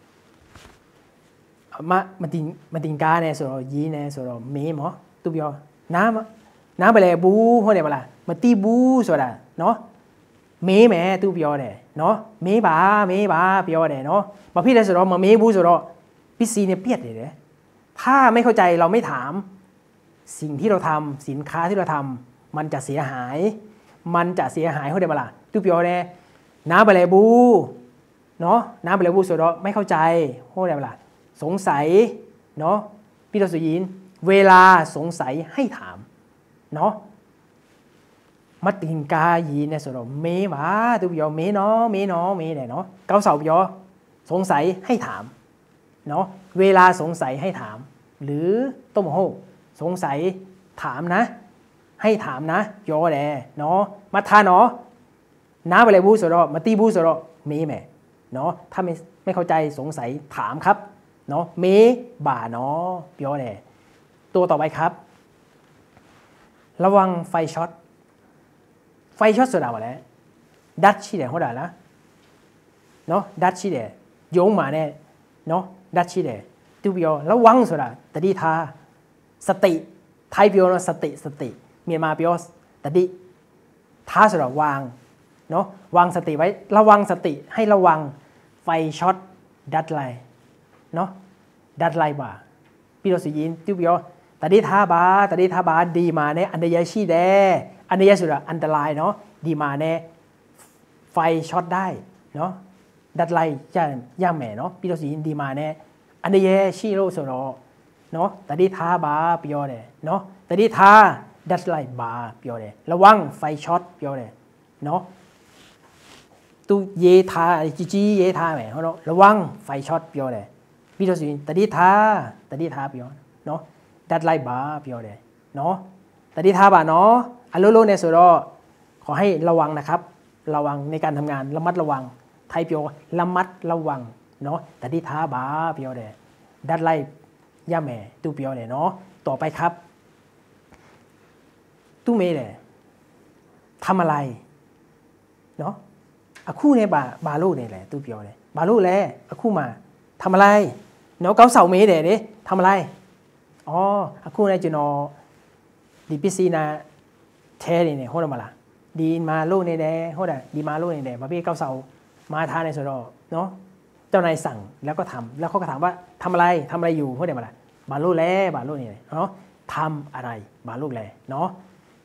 มาติงกาเนี่ยส่วนยีเนี่ยส่วนเมย์หมอตุ๊บยอน้ำไปเลยบูห้องเรียนมาละมาตีบูส่วนเนาะเมย์แม่ตุ๊บยอเดเนาะเมย์บาปียอเดเนาะมาพี่ได้ส่วนมาเมย์บูส่วนพี่ซีเนี่ยเปียดเลยถ้าไม่เข้าใจเราไม่ถามสิ่งที่เราทำสินค้าที่เราทำมันจะเสียหายเขาเดี๋ยวมาละตู้เปียวเนี่ยน้ำไปเลยบูเนาะน้ำไปเลยบูสุดไม่เข้าใจเขาเดี๋ยวมาละสงสัยเนาะพี่ดอสุยินเวลาสงสัยให้ถามเนาะมัดติงกายีเนี่ยสุดเมย์มาตู้เปียวเมย์เนาะเนาะเกาเสาเปียวสงสัยให้ถามเนาะเวลาสงสัยให้ถามหรือต้มโหสงสัยถามนะให้ถามนะยอแลเนาะมาทาเนาะน้าไปเลยบูสรอมาตีบูสรอเมแม่เนาะถ้าไม่เข้าใจสงสัยถามครับเนาะเมบ่าเนาะยอแลตัวต่อไปครับระวังไฟช็อตสุดาว่าแล้วดัชชีเดหัวด่าละเนาะดัชชีเดโยงมาเนี่ยเนาะดัชชีเดตูเปียวระวังสุดาตดีทาสติไทยเปียวเนาะสติเมียนมาเปียวตดีทาสุดาวางเนาะวางสติไว้ระวังสติให้ระวังไฟช็อตดัดไลเนาะดัดไลบ่าพี่เราสิยินตูเปียวตดีทาบาดีมาเนี่ยอันเดียชีแดอันเดียสุดาอันตรายเนาะดีมาเนี่ยไฟช็อตได้เนาะดัดไลย่าแม่เนาะพี่เราสิยินดีมาเนี่ยอันเดียชีโรสุดเนาะตดีทาบาเปียวเดเนาะตดีทาดัดไลบาเปียวเดระวังไฟช็อตเปียวเดเนาะตู้เยทาจีเยทาแหมเนาะระวังไฟช็อตเปียวเดพี่ตัวสิตดีทาเปียวเนาะดัดไลบาเปียวเดเนาะตดีทาบาเนาะอัลโลเนสุโรขอให้ระวังนะครับระวังในการทำงานระมัดระวังไทยเปียวระมัดระวังเนาะตดีทาบาเปียวเดดัดไลย่าแม่ตู้เปียวเนี่ยเนาะต่อไปครับตู้เมย์เนี่ยทำอะไรเนาะคู่เนี่ยบาลูเนี่ยแหละตู้เปียวเนี่ยบาลูแหละคู่มาทำอะไรเนาะเกาเสาเมย์เนี่ยทำอะไรอ๋อคู่เนี่ยจะนอดีพีซีนะเทเนี่ยโหดมาละดีมาลูเนี่ยแดโหดดีมาลูเนี่ยแดบาพี่เกาเสามาทานในสุดเนาะเจ้านายสั่งแล้วก็ทำแล้วเขาก็ถามว่าทำอะไรอยู่โหดมาละบาลูแลบาลูนี่เนาะทำอะไรบาลูแลเนาะ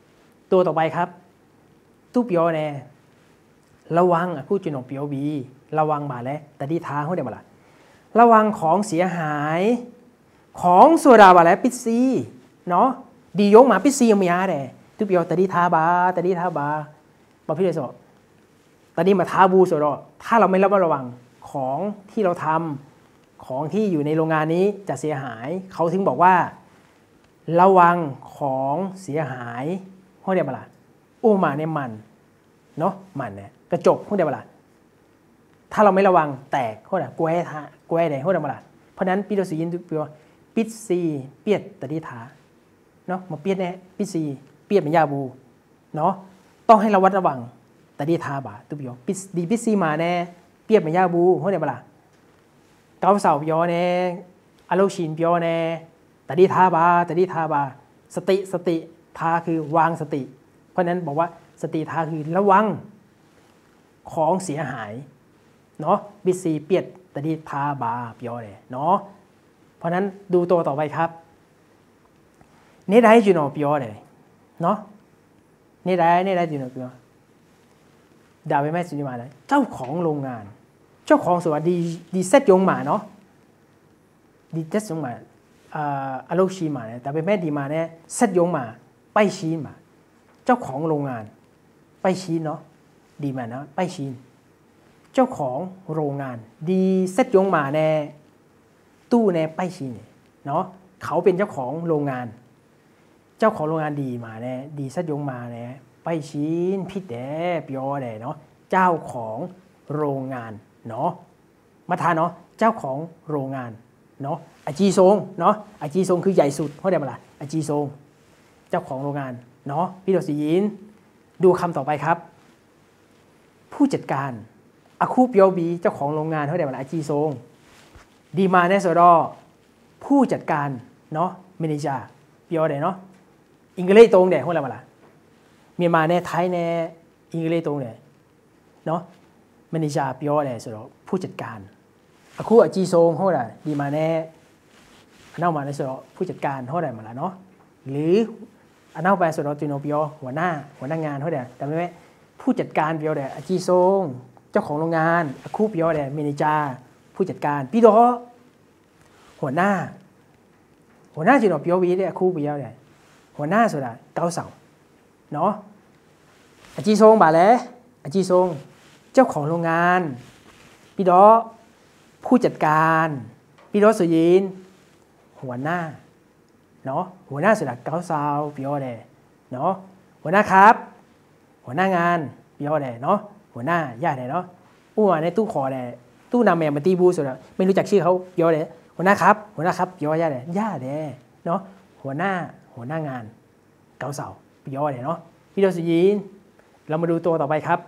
ตัวต่อไปครับตู้เปียวแน่ระวังคู่จุนของเปียวบีระวังบาแล้วแต่ดีท้าเขาเดี๋ยวมาละระวังของเสียหายของโซดาบาแล้วปิดซีเนาะดียกมาปิดซียังไม่ยาเด้ตู้เปียวแต่ดีท้าบาแต่ดีท้าบาบาพี่เลยสอบตอนนี้มาท้าบูโซดาถ้าเราไม่ระวังของที่เราทำของที่อยู่ในโรงงานนี้จะเสียหายเขาถึงบอกว่าระวังของเสียหายเขาเดี๋ยวมาละอู้มาเนี่ยมันเนาะมันเนี่ยกระจกเขาเดี๋ยวมาละถ้าเราไม่ระวังแตกเขาเดี๋ยวแกว่ไหนเขาเดี๋ยวมาละเพราะนั้นปีโดสียินตัวปิดซีเปียดตะดีถาเนาะมาเปียดแน่ปิดซีเปียดเป็นยาบูเนาะต้องให้ระวัดระวังตะดีถาบ่าตัวเปียวปิดซีมาแน่เปียดเป็นยาบูเขาเดี๋ยวมาละเกาเสาเปียวแน่อโลชินเปียวแน่ตะดีถาบ่าตะดีถาบ่าสติทาคือวางสติเพราะนั้นบอกว่าสติทาคือระวังของเสียหายเนาะบิซีเปียดตะดีทาบาเปียวเลยเนาะเพราะนั้นดูตัวต่อไปครับเนได้จูโนเปียวเลยเนาะเนได้จูโนเปียวดาวไปแม่สุนิมาเลยเจ้าของโรงงานเจ้าของสวัสดีเซตยงมาเนาะดีเซตยงมาอโลชีมาเนี่ยแต่ไปแม่ดีมาเนี่ยเซตยงมาไปชีมาเจ้าของโรงงานไปชีเนาะดีมานะไปชีเจ้าของโรงงานดีเซตยงมาแน่ตู้แน่ไปชีเนาะเขาเป็นเจ้าของโรงงานเจ้าของโรงงานดีมาแน่ดีเซตยงมาแน่ไปชีพิดแดเปียวแดเนาะเจ้าของโรงงานเนาะมาทานเนาะเจ้าของโรงงานเนาะอาจีซงเนาะอาจีซงคือใหญ่สุดเขาเรียกว่าอะไรอาจีซงเจ้าของโรงงานเนาะพี่ดอกสียินดูคำต่อไปครับผู้จัดการอาคูเปียวบีเจ้าของโรงงานเขาเรียกว่าอาจีซงดีมาเนสโดผู้จัดการเนาะเมเนจาเปียวเดเนาะอิงเกลตรงเดเขาเรียกว่าอะไรเมียนมาเนไทยเนอิงเกลตรงเดเนาะเมเนจาเปียวเดสโดผู้จัดการอาคูอาจีซงเขาเรียกดีมาเนเน่ามาเนสโดผู้จัดการเขาเรียกมาแล้วเนาะหรืออันนั้นไปสุดเราจูโนเปียวหัวหน้างานเขาเดี๋ยวแต่ไม่ผู้จัดการเปียวเดี๋ยวอาจีซงเจ้าของโรงงานอาคูเปียวเดี๋ยวเมเนจาผู้จัดการพี่ดอหัวหน้าจูโนเปียววีเดี๋ยวอาคูเปียวเดี๋ยวหัวหน้าสุดอะเกาเสาเนาะอาจีซงบ่าแล้วอาจีซงเจ้าของโรงงานพี่ดอผู้จัดการพี่ดอสุยินหัวหน้าเนาะหัวหน้าสุดเกาซาวเปียวเดเนาะหัวหน้าครับหัวหน้างานเปียวเดเนาะหัวหน้าญาติเนาะอู้ในตู้คอเดตู้นำแมวมาตีบูสุดไม่รู้จักชื่อเขาเปียวเดหัวหน้าครับเปียวญาติเดเนาะหัวหน้างานเกาซาวเปียวเดเนาะพี่โดสุยินเรามาดูตัวต่อไปครับ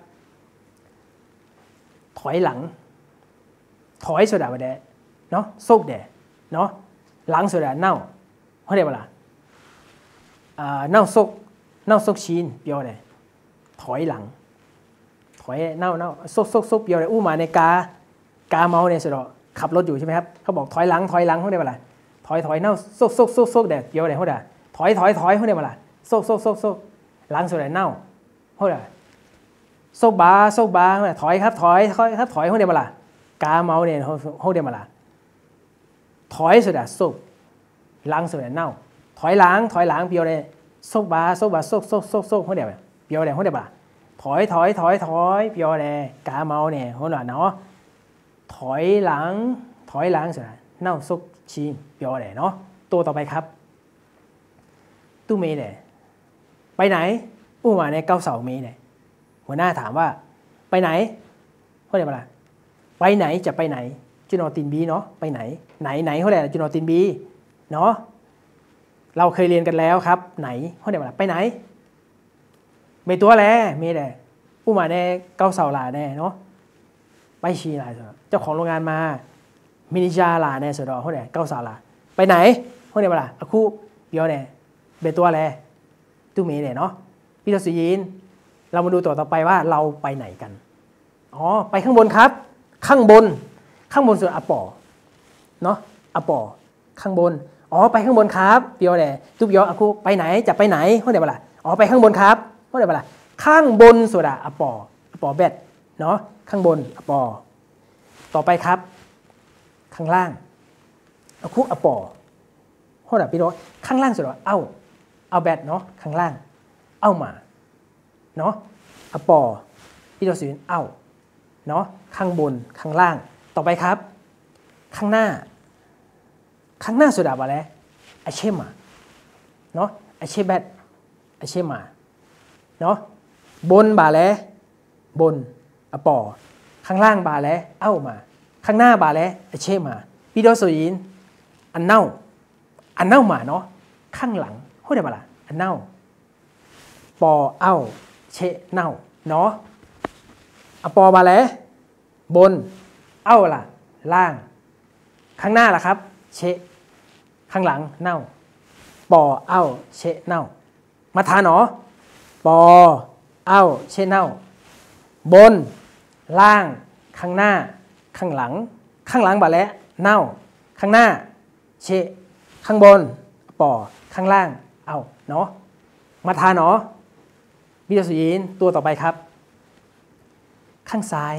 ถอยหลังถอยสุดาเดเนาะโซกเดเนาะหลังสุดเน่าเขาเรียกว่าอะไรเน่าซกชีนเปียวเลยถอยหลังถอยเน่าซกเปียวเลยอู้มาในกาเมาเนี่ยสุดขับรถอยู่ใช่ไหมครับเขาบอกถอยหลังเขาเรียกว่าอะไรถอยเน่าซกเด็ดเปียวเลยเขาเรียกถอยเขาเรียกว่าอะไรซกหลังสุดเลยเน่าเขาเรียกซกบาถอยครับถอยเขาเรียกว่าอะไรกาเมาเนี่ยเขาเรียกว่าอะไรถอยสุดซกหลังสุดเน่าถอยหลังเปียวเลยซกบาซกเขาเดี๋ยวเปียวเลยเขาเดี๋ยวบ่าถอยเปียวเลยกาเมาเนี่ยเขาหน่อยเนาะถอยหลังสุดเน่าซกชีเปียวเลยเนาะตัวต่อไปครับตู้เมย์เนี่ยไปไหนอู้มาในเก้าเสาเมย์เนี่ยหัวหน้าถามว่าไปไหนเขาเดี๋ยวบ่าไปไหนจะไปไหนจูโนตินบีเนาะไปไหนเขาเดี๋ยวจูโนตินบีเนาะเราเคยเรียนกันแล้วครับไหนเขาเดี๋ยวไปไหนไม่ตัวแลเมย์แดผู้มาแน่เก้าเสาหลาแน่เนาะไปชีหลาเจ้าของโรงงานมามินิจาหลาแน่สุดดอกเขาเดี๋ยวเก้าเสาหลาไปไหนเขาเดี๋ยวอาคูเปียวแน่เบตัวแลตู้เมย์แน่เนาะพี่ทศยินเรามาดูต่อไปว่าเราไปไหนกันอ๋อไปข้างบนครับข้างบนสุดอปอเนาะอปอข้างบนอ๋อไปข้างบนครับเปียวแหละตู้เปียวอาคูไปไหนจะไปไหนเขาเดี๋ยวอ๋อไปข้างบนครับเพราะอะไรล่ะข้างบนสุดอะอปอแบดเนาะข้างบนอปอต่อไปครับข้างล่างเอาคุกอปอเพราะอะไรพี่น้องข้างล่างสุดอะเอาแบดเนาะข้างล่างเอามาเนาะอปอพี่น้องสิเอาเนาะข้างบนข้างล่างต่อไปครับข้างหน้าสุดอะอะไรไอเชมาเนาะไอเชแบดไอเชมาเนาะบนบาแลบนอปอข้างล่างบาแลเอามาข้างหน้าบาแลไอเชมาพี่น้องสิอันเน่ามาเนาะข้างหลังพูดได้ปะล่ะอันเน่าปอเอาเชเน่าเนาะอปอบาแลบนเอาล่ะล่างข้างหน้าล่ะครับเชข้างหลังเน่าปอเอาเชเน่ามาทานเนาะปอเอาเชเน่าบนล่างข้างหน้าข้างหลังบาแลเน่าข้างหน้าเชข้างบนปอข้างล่างเอาเนาะมาทานเนาะวิทยาสุยินตัวต่อไปครับข้างซ้าย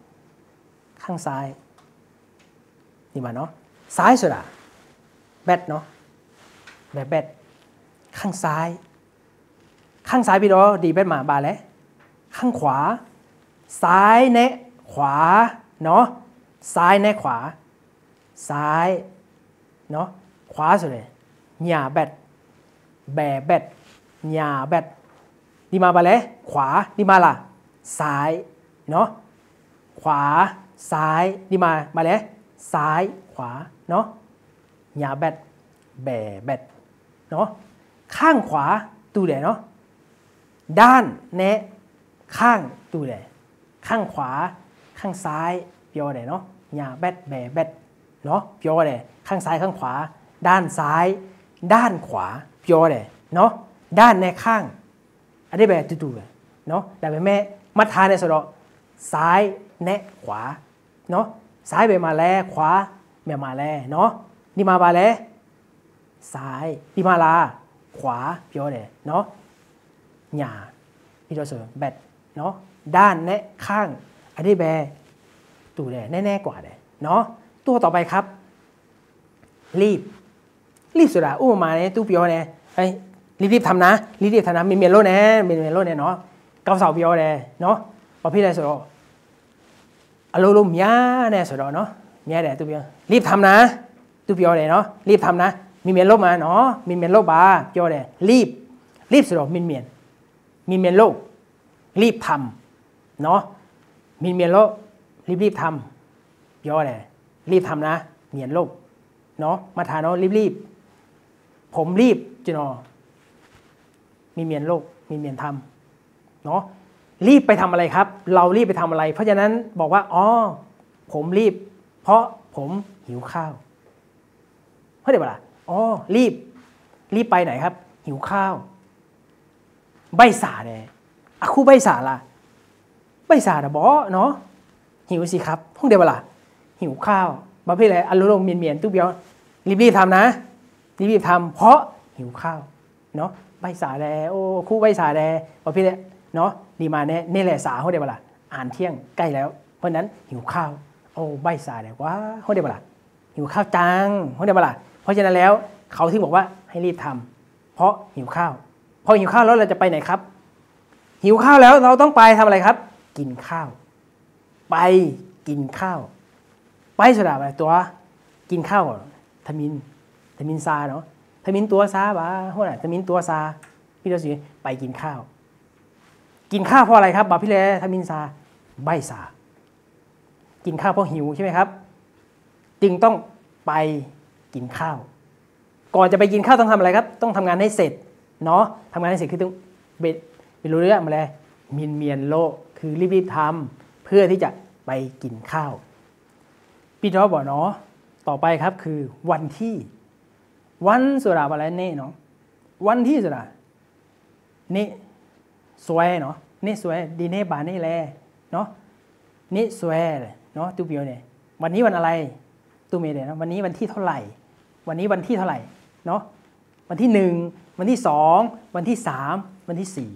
นี่มาเนาะซ้ายสุดอะแบดเนาะแบดข้างซ้ายพี่น้องดีแบดมาบาแล้วข้างขวาซ้ายแนะขวาเนาะซ้ายแนะขวาซ้ายเนาะขวาสุดเลยหย่าแบดแบดหย่าแบดดีมาบาแล้วขวาดีมาล่ะซ้ายเนาะขวาซ้ายดีมาแล้วซ้ายขวาเนาะหย่าแบดแบดเนาะข้างขวาตูแดเนาะด้านแนะข้างตูแดข้างขวาข้างซ้ายเปียวแดเนาะหย่าแบดแบดเนาะเปียวแดข้างซ้ายข้างขวาด้านซ้ายด้านขวาเปียวแดเนาะด้านแนะข้างอันนี้แบบตูเนาะแต่แม่มัดทานในสระซ้ายแนะขวาเนาะซ้ายไปมาแลขวาแม่มาแลเนาะนี่มาบาแลซ้ายนี่มาลาขวาเปียวเลยเนาะหย่าพี่เราเสริมแบดเนาะด้านแนะข้างอันนี้แบตูแดแน่ๆกว่าเลยเนาะตัวต่อไปครับรีบสุดาอู้มาเนี่ยตู้เปียวเนี่ยรีบทำนะรีบทำนะมีเมลโล่เนี่ยเนาะเกาเสาเปียวเลยเนาะประเภทอะไรสุดอารมณ์ยาเนี่ยสุดเนาะมีอะไรตู้เปียวรีบทำนะตู้เปียวเลยเนาะรีบทำนะมีเมลโล่มาเนาะมีเมลโล่บาเปียวเลยรีบสุดมีเมลโล่รีบทำเนาะมีเมลโล่รีบทำเปียวเลยรีบทำนะเมียนโลกเนาะมาทานเนาะรีบผมรีบจีนอมีเมียนโลกมีเมียนทำเนาะรีบไปทำอะไรครับเรารีบไปทำอะไรเพราะฉะนั้นบอกว่าผมรีบเพราะผมหิวข้าวเพราะเดี๋ยวล่ะรีบไปไหนครับหิวข้าวใบสาเนี่ยคู่ใบสาล่ะใบสาเนาะเนาะหิวสิครับพวกเดี๋ยวล่ะหิวข้าวประเภทอะไรอารมณ์เมียนตุ๊บเดียวรีบทำนะรีบทำเพราะหิวข้าวเนาะใบสาแดคู่ใบสาแดประเภทเนาะดีมาเนี่ยนี่แหละสาเขาเดี๋ยวล่ะอ่านเที่ยงใกล้แล้วเพราะนั้นหิวข้าวใบสาแดว่าเขาเดี๋ยวล่ะหิวข้าวจังเขาเดี๋ยวล่ะเพราะฉะนั้นแล้วเขาถึงบอกว่าให้รีบทำเพราะหิวข้าวพอหิวข้าวแล้วเราจะไปไหนครับหิวข้าวแล้วเราต้องไปทำอะไรครับกินข้าวไปกินข้าวไปสุดาไปตัวกินข้าวทมินซาเนาะทมินตัวซาบ้าหัวหน้าทมินตัวซาพี่เราสิไปกินข้าวเพราะอะไรครับบาพี่เลทมินซาใบซากินข้าวเพราะหิวใช่ไหมครับจึงต้องไปกินข้าวก่อนจะไปกินข้าวต้องทำอะไรครับต้องทำงานให้เสร็จเนาะทำงานให้เสร็จคือต้องไปรู้เรื่องมาเลยเมียนโลคือรีบทำเพื่อที่จะไปกินข้าวพี่น้องบอกเนาะต่อไปครับคือวันสุดาอะไรเน่เนาะวันที่สุดานี่สวยเนาะนี่สวยดีเน่บาเน่แลเนาะนี่สวยเลยเนาะตูเปียวเนี่ยวันนี้วันอะไรตูเมเดเนาะวันนี้วันที่เท่าไหร่วันนี้วันที่เท่าไหร่เนาะวันที่1วันที่2วันที่3วันที่4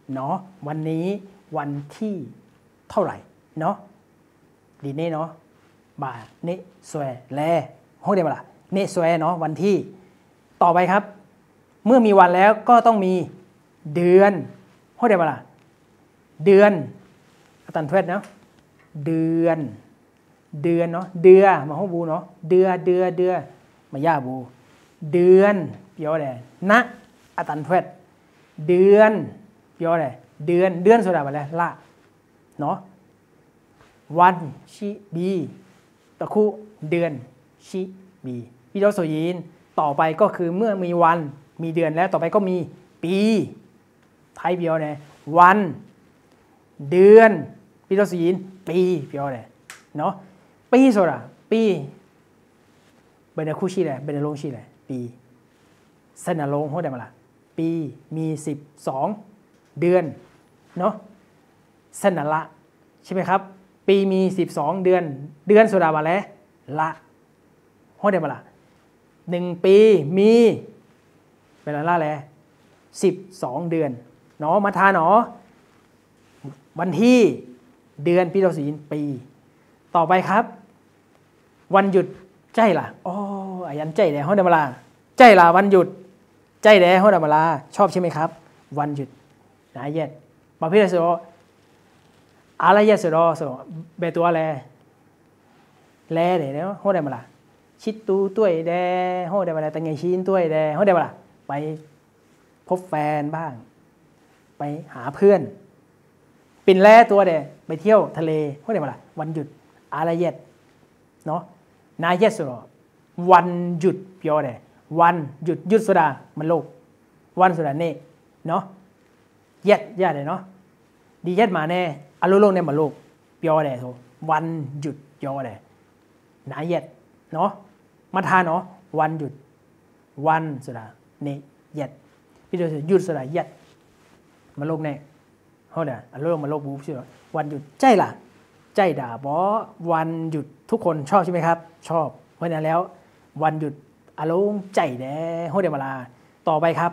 เนาะวันนี้วันที่เท่าไหร่เนาะดีเน่เนาะบ่าเนสวยแลห้องเดียวล่ะเนสวยเนาะวันที่ต่อไปครับเมื่อมีวันแล้วก็ต้องมีเดือนห้องเดียวล่ะเดือนอาตันเทวดเนาะเดือนเนาะเดือมาห้องบูเนาะเดือมาย่าบูเดือนเปียวแดนะอาตันเทวดเดือนเปียวแดเดือนสุดาไปแล้วละเนาะวันชิบีตะคุเดือนชิบีพี่เราโซยินต่อไปก็คือเมื่อมีวันมีเดือนแล้วต่อไปก็มีปีไทยเปียวแดวันเดือนพี่เราโซยินปีเปียวแดเนาะปีสุดาปีเบนคุชิแหละเบนลงชิแหละปีเส้นลงหัวได้มาละปีมี12เดือนเนาะเส้นละใช่ไหมครับปีมี12เดือนสุดามาแล้วละหัวได้มาละ1ปีมีเป็นละแล้ว12เดือนเนาะมาทานเนาะวันที่เดือนพี่เราสีปีต่อไปครับวันหยุดใจล่ะอ๋ออายันใจแดงห้องเดมาลาใจล่ะวันหยุดใจแดงห้องเดมาลาชอบใช่ไหมครับวันหยุดนะเย็ดประเภทสุดอะไรเย็ดสุดเบตัวอะไรแลเดี๋ยวห้องเดมาลาชิดตูตัวแดงห้องเดมาลาแต่ไงชินตัวแดงห้องเดมาลาไปพบแฟนบ้างไปหาเพื่อนปิ่นแล่ตัวเดไปเที่ยวทะเลห้องเดมาลาวันหยุดอะไรเย็ดเนาะนายเยสโรวันหยุดเปียวเลยวันหยุดสุดามันโลกวันสุดาเน่เนาะเย็ดเลยเนาะดีเย็ดมาแน่อารมณ์โลกเนี่ยมันโลกเปียวเลยโซวันหยุดเปียวเลยนายเย็ดเนาะมาทานเนาะวันหยุดวันสุดาเน่เย็ดพี่ดูสิหยุดสุดาเย็ดมันโลกแน่เขาเนี่ยอารมณ์มันโลกบู๊ใช่ไหมวันหยุดใจล่ะใจด่าบอวันหยุดทุกคนชอบใช่ไหมครับชอบเพราะนั้นแล้ววันหยุดอารมณ์ใจแน่โฮเดมาลาต่อไปครับ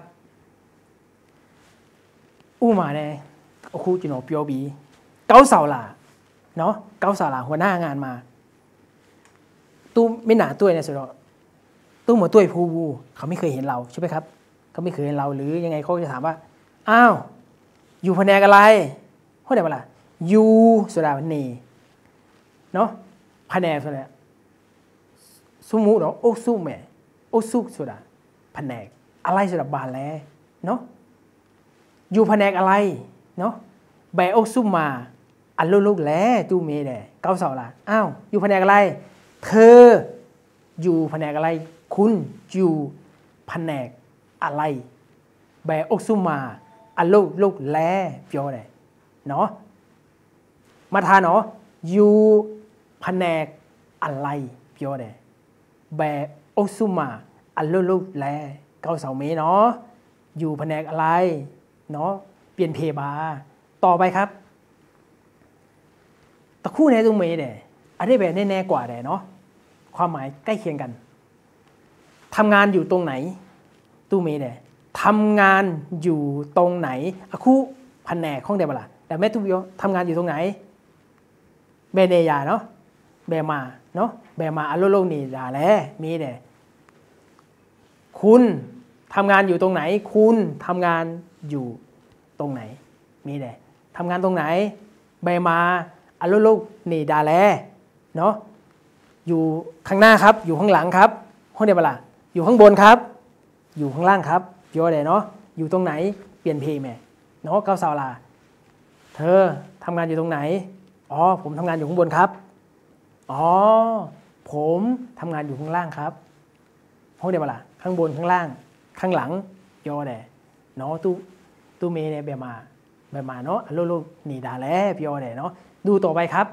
อู้มาแน่โคจิโนเปียวบีเกาเสาหล่าเนาะเกาเสาหล่าหัวหน้างานมาตู้ไม่หนาตุ้ยเนี่ยสุดตู้เหมือนตุ้ยภูบูเขาไม่เคยเห็นเราใช่ไหมครับเขาไม่เคยเห็นเราหรือยังไงเขาจะถามว่าอ้าวอยู่แผนกอะไรโฮเดมาลาอยู่สุดาวันนี้เนาะแผนกสุดาสุมุเนาะโอซุแม่โอซุสุดาแผนกอะไรสุดาบานแล้วเนาะอยู่แผนกอะไรเนาะแบโอซุมาอันลูกๆแล้วตู้เมย์เด้เก้าเสาละอ้าวอยู่แผนกอะไรเธออยู่แผนกอะไรคุณอยู่แผนกอะไรแบโอซุมาอันลูกๆแล้วเปียวเด้เนาะมาทานเนาะอยู่แผนกอะไรเปียวเด้แบบโอซุมาอันลูกแลเก้าเสาเมเนาะอยู่แผนกอะไรเนาะเปลี่ยนเพบาต่อไปครับตะคู่ในตรงเมเด้อันนี้แบบแน่ๆกว่าเด้เนาะความหมายใกล้เคียงกันทำงานอยู่ตรงไหนตู้เมเด้ทำงานอยู่ตรงไหนอะคู่แผนกของเดบล่ะแต่แม่ตู้เบียวทำงานอยู่ตรงไหนเบเนยาเนาะเบมาเนาะเบมาอารมณ์โลกนี่ด่าแล้วมีเด้คุณทำงานอยู่ตรงไหนคุณทำงานอยู่ตรงไหนมีเด้ทำงานตรงไหนเบมาอารมณ์โลกนี่ด่าแล้วเนาะอยู่ข้างหน้าครับอยู่ข้างหลังครับห้องเดียวล่ะอยู่ข้างบนครับอยู่ข้างล่างครับเปียวเด้เนาะอยู่ตรงไหนเปลี่ยนเพย์แม่เนาะเก้าสาวลาเธอทำงานอยู่ตรงไหนอ๋อผมทำงานอยู่ข้างบนครับอ๋อผมทำงานอยู่ข้างล่างครับห้องเดียวล่ะข้างบนข้างล่างข้างหลังยอแดเนาะตู้เมเนี่ยแบบมาเนาะลูกหนีด่าแล้วพี่ยอแดเนาะดูต่อไปครับ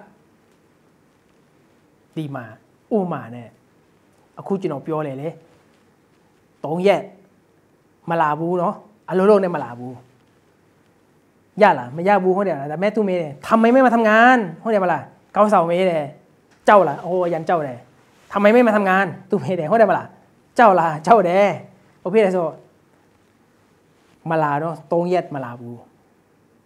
ดีมาอู้มาเนี่ยคู่จิโนพี่ยอเลยตรงแย่มาลาบูเนาะลูกเนี่ยมาลาบูย่าล่ะไม่ย่าบูเขาเดี๋ยวแต่แม่ตู้เมย์ทำไมไม่มาทำงานเขาเดี๋ยวมาล่ะเกาเสาเมย์เลยเจ้าล่ะโอ้ยันเจ้าเลยทำไมไม่มาทำงานตู้เมย์เดี๋ยวเขาเดี๋ยวมาล่ะเจ้าล่ะเจ้าเด้โอพี่เดโซมาลาเนาะตรงเย็ดมาลาบู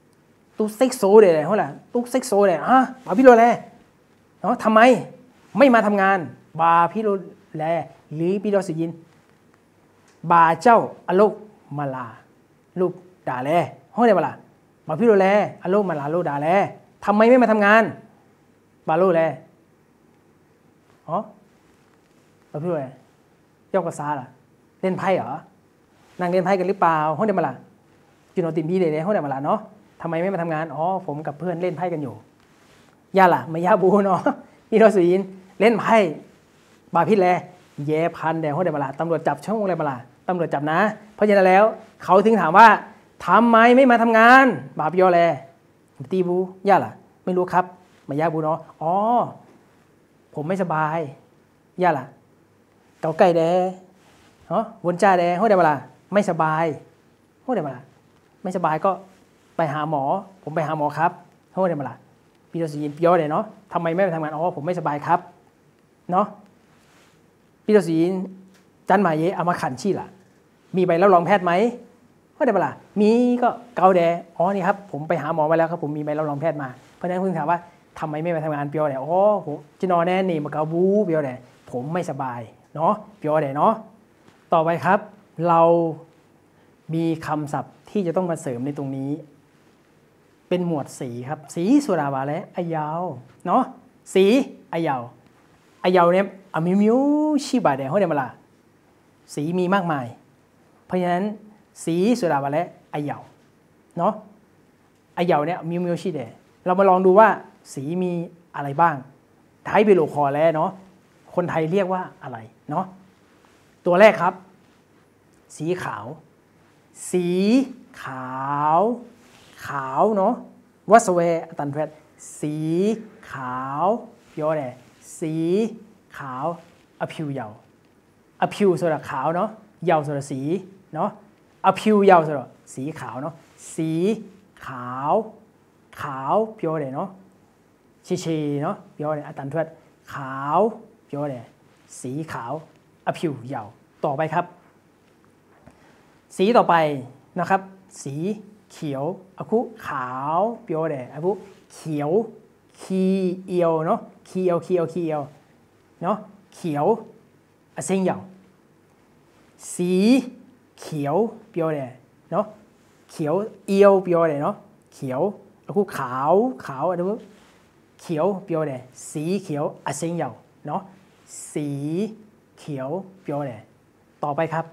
ตู้เซ็กโซเดเลยเท่าไหร่ตู้เซ็กโซเดบาพี่โรแลเนาะทำไมไม่มาทำงานบาพี่โรแลหรือพี่โรสุยินบาเจ้าอโลกมาลาลูกด่าแลห้องเดียวล่ะบาพี่โรแลอโลกมาลาลูกด่าแลทำไมไม่มาทำงานบาโลแลอ๋อบาพี่โรแลเจ้ากษาล่ะเล่นไพ่เหรอนั่งเล่นไพ่กันหรือเปล่าห้องเดียวมาล่ะจุนอติมพี่เลยห้องเดียวมาล่ะเนาะทำไมไม่มาทำงานอ๋อผมกับเพื่อนเล่นไพ่กันอยู่ย่าล่ะไม่ย่าบูเนาะพี่โรสุยินเล่นไพ่บาพิษแลแย่พันแดงห้องเดียวมาล่ะตำรวจจับช่องอะไรมาล่ะตำรวจจับนะเพราะฉะนั้นแล้วเขาถึงถามว่าทำไมไม่มาทำงานบาปยอแลตีบูย่าล่ะไม่รู้ครับไม่ย่าบูเนาะอ๋อผมไม่สบายย่าล่ะเกาไก่แดเนาะวนจ้าแดห้องเดียวมาล่ะไม่สบายห้องเดียวมาล่ะไม่สบายก็ไปหาหมอผมไปหาหมอครับห้องเดียวมาล่ะพี่โรสุยินยอเลยเนาะทำไมไม่ไปทำงานอ๋อผมไม่สบายครับเนาะพี่โรสุยินจันหมายเยเอามาขันชี่ล่ะมีใบรับรองแพทย์ไหมก็ได้เปล่ามีก็เกาแดอ๋อนี่ครับผมไปหาหมอมาแล้วครับผมมีใบรับรองแพทย์มาเพราะฉะนั้นเพิ่งถามว่าทำไมไม่ไปทำงานเปียวแดอ๋อผมจะนอนแน่นี่มาเกาบูเปียวแดผมไม่สบายเนาะเปียวแดเนาะต่อไปครับเรามีคำศัพท์ที่จะต้องมาเสริมในตรงนี้เป็นหมวดสีครับสีสุราบาและอายาวเนาะสีอายาวอายาวเนี่ยอมิมิวชิบาแดเขาเรียกมาละสีมีมากมายเพราะฉะนั้นสีสุราบาและอายาวเนาะอายาวเนี่ยมิวมิวชิเดเรามาลองดูว่าสีมีอะไรบ้างไทยเบโลคอแล้วเนาะคนไทยเรียกว่าอะไรเนาะตัวแรกครับสีขาวสีขาวขาวเนาะวัสเวตันเพชรสีขาวย่อแดสีขาวอผิวเยาอผิวส่วนขาวเนาะเยาส่วนสีเนาะอผิวเยาส่วนสีขาวเนาะสีขาวขาวย่อแดเนาะชีเนาะย่อแดตันเพชรขาวย่อแดสีขาวอผิวเยาต่อไปครับสีต่อไปนะครับสีเขียวอคุขาวเปียวแดอคุเขียวคีเอียวเนาะคีเอียวเนาะเขียวอเซงเหยาสีเขียวเปียวแดเนาะเขียวเอียวเปียวแดเนาะเขียวอคุขาวอันนี้เขียวเปียวแดสีเขียวอเซงเหยาเนาะสีเขียวเปียวแดต่อไปครับ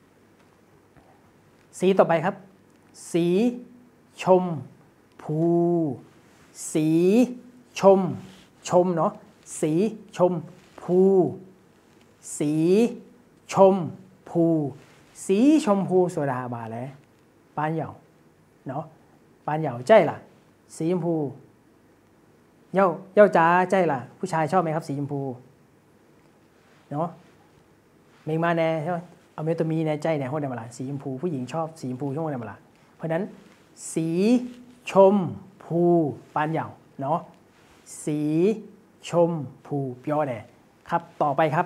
สีต่อไปครับสีชมพูสีชมเนาะสีชมพูสีชมพูสีชมพูโซดาบาแล้วปานเหยาเนาะปานเหยาใจล่ะสีชมพูเย้าจ้าใจล่ะผู้ชายชอบไหมครับสีชมพูเนาะเมงมาแน่ใช่ไหมอเมตมีในใจในห้องเดมาลาสีชมพูผู้หญิงชอบสีชมพูช่วงเดมาลาเพราะฉะนั้นสีชมพูปานเหยาเนาะสีชมพูเปียวแดครับต่อไปครับ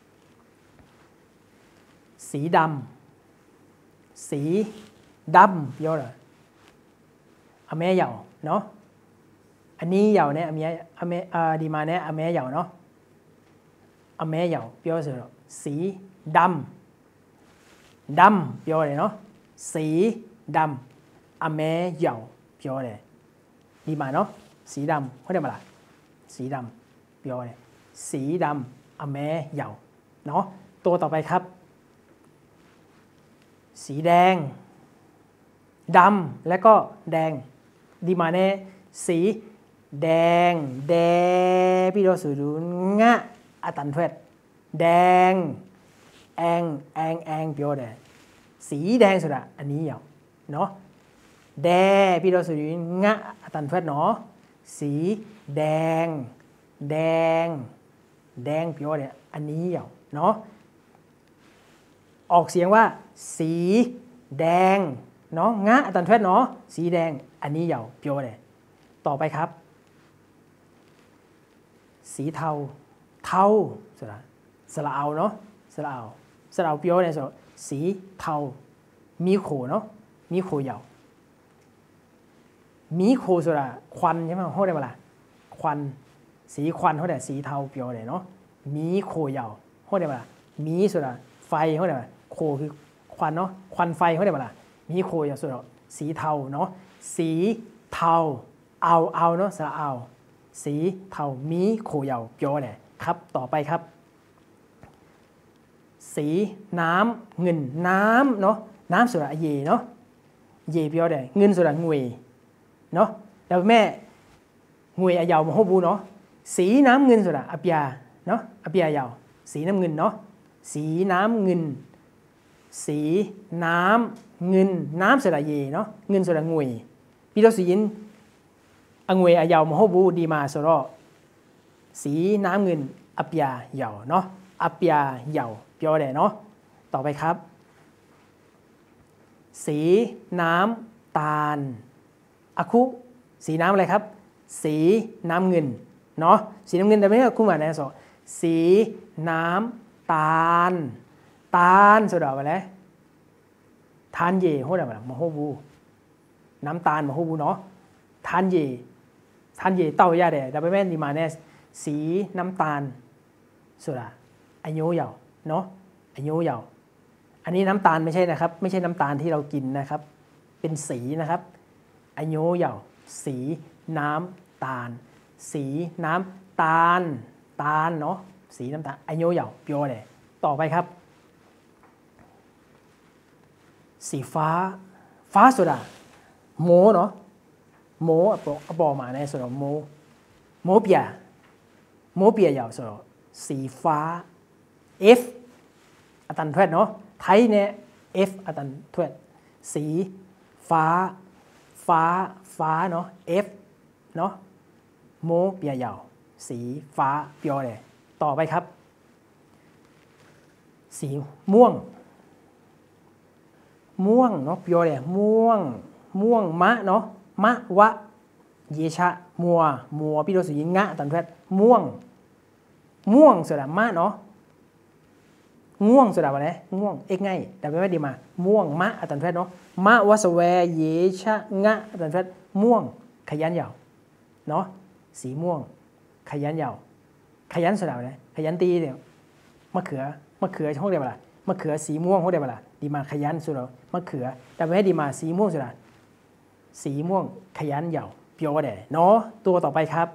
สีดำสีดำเปียวแดอเมเหยาเนาะอันนี้เหยาเนี่ยอเมดีมาเนี่ยอเมเหยาเนาะอเมเหยาเปียวสุดสีดำပြောတယ်နော်สีดำอเมเหยาပြောတယ်ဒီမှာနော်สีดำဟုတ်တယ်မလားสีดำပြောတယ်สีดำอเมเหยาเนาะตัวต่อไปครับสีแดงดำและก็แดงดีมาเน่สีแดงพี่เราสื่อดูงะอาตันเทวดแดงแองပြောတယ်สีแดงสุดอะอันนี้เหยาเนาะแดพี่เราสื่องะอาตันเทวดเนาะสีแดงပြောတယ်อันนี้เหยาเนาะออกเสียงว่าสีแดงเนาะงะอาตันเทวดเนาะสีแดงอันนี้เหยาပြောတယ်ต่อไปครับสีเทาสุดอะสระเอาเนาะสระเอาပြောတယ်ဆိုတော့สีเทามีโขเนาะมีโขเหยามีโคสุดาควันใช่ไหมเขาได้เวลาควันสีควันเขาได้สีเทาเปียวเลยเนาะมีโคยาวเขาได้เวลามีสุดาไฟเขาได้เวลาโคคือควันเนาะควันไฟเขาได้เวลามีโคยาวสุดาสีเทาเนาะสีเทาเอาเนาะสระเอาสีเทามีโคยาวเปียวเลยครับต่อไปครับสีน้ำเงินน้ำเนาะน้ำสุดาเยเนาะเยเปียวเลยเงินสุดางวยเนาะแล้วแม่งวยยาวมาโฮบูเนาะสีน้ำเงินสุดาอเปียเนาะอเปียยาวสีน้ำเงินเนาะสีน้ำเงินสีน้ำเงินน้ำสุดาเยเนาะเงินสุดางวยพี่เราสียินงวยยาวมาโฮบูดีมาสุดาสีน้ำเงินอเปียยาวเนาะอเปียยาวเปียวเลยเนาะต่อไปครับสีน้ำตาลอะคุสีน้ำอะไรครับสีน้ำเงินเนาะสีน้ำเงินแต่ไม่ใช่คุณหมายนะสอสีน้ำตาลตาลสุดาอะไรทานเย่โหดอะไรมาโฮบูน้ำตาลมาโฮบูเนาะทานเย่เต้ายาเดแต่ไม่แม่นดีมาเนี่ยสีน้ำตาลสุดาอายุยาวเนาะอายุยาวอันนี้น้ำตาลไม่ใช่นะครับไม่ใช่น้ำตาลที่เรากินนะครับเป็นสีนะครับอายุยาวสีน้ำตาลสีน้ำตาลเนาะสีน้ำตาลอายุยาวเปียวเลยต่อไปครับสีฟ้าสุดาโมเนาะโมบอกมาในส่วนของโมเปียยาวส่วนสีฟ้า F อัตันทวดเนาะไทยเนี่ย F อัตันทวดสีฟ้าเนาะ F เนาะโมเปียยาวสีฟ้าเปียวเลยต่อไปครับสีม่วงเนาะเปียวเลยม่วงมะเนาะมะวะเยชะมัวพี่โดสีงะตันทวดม่วงสุดามะเนาะง่วงสุดาวันนี้ง่วงเอ็กง่ายแต่ไม่ว่าดีมาม่วงมะอัตันเฟสเนาะมะวะสแวเยชะงะอัตันเฟสม่วงขยันยาวเนาะสีม่วงขยันยาวขยันสุดาวันนี้ขยันตีเนี่ยมะเขือช่องเดียวละมะเขือสีม่วงช่องเดียวละดีมาขยันสุดามะเขือแต่ไม่ดีมาสีม่วงสุดาสีม่วงขยันยาวเปียวเดเนาะตัวต่อไปครับ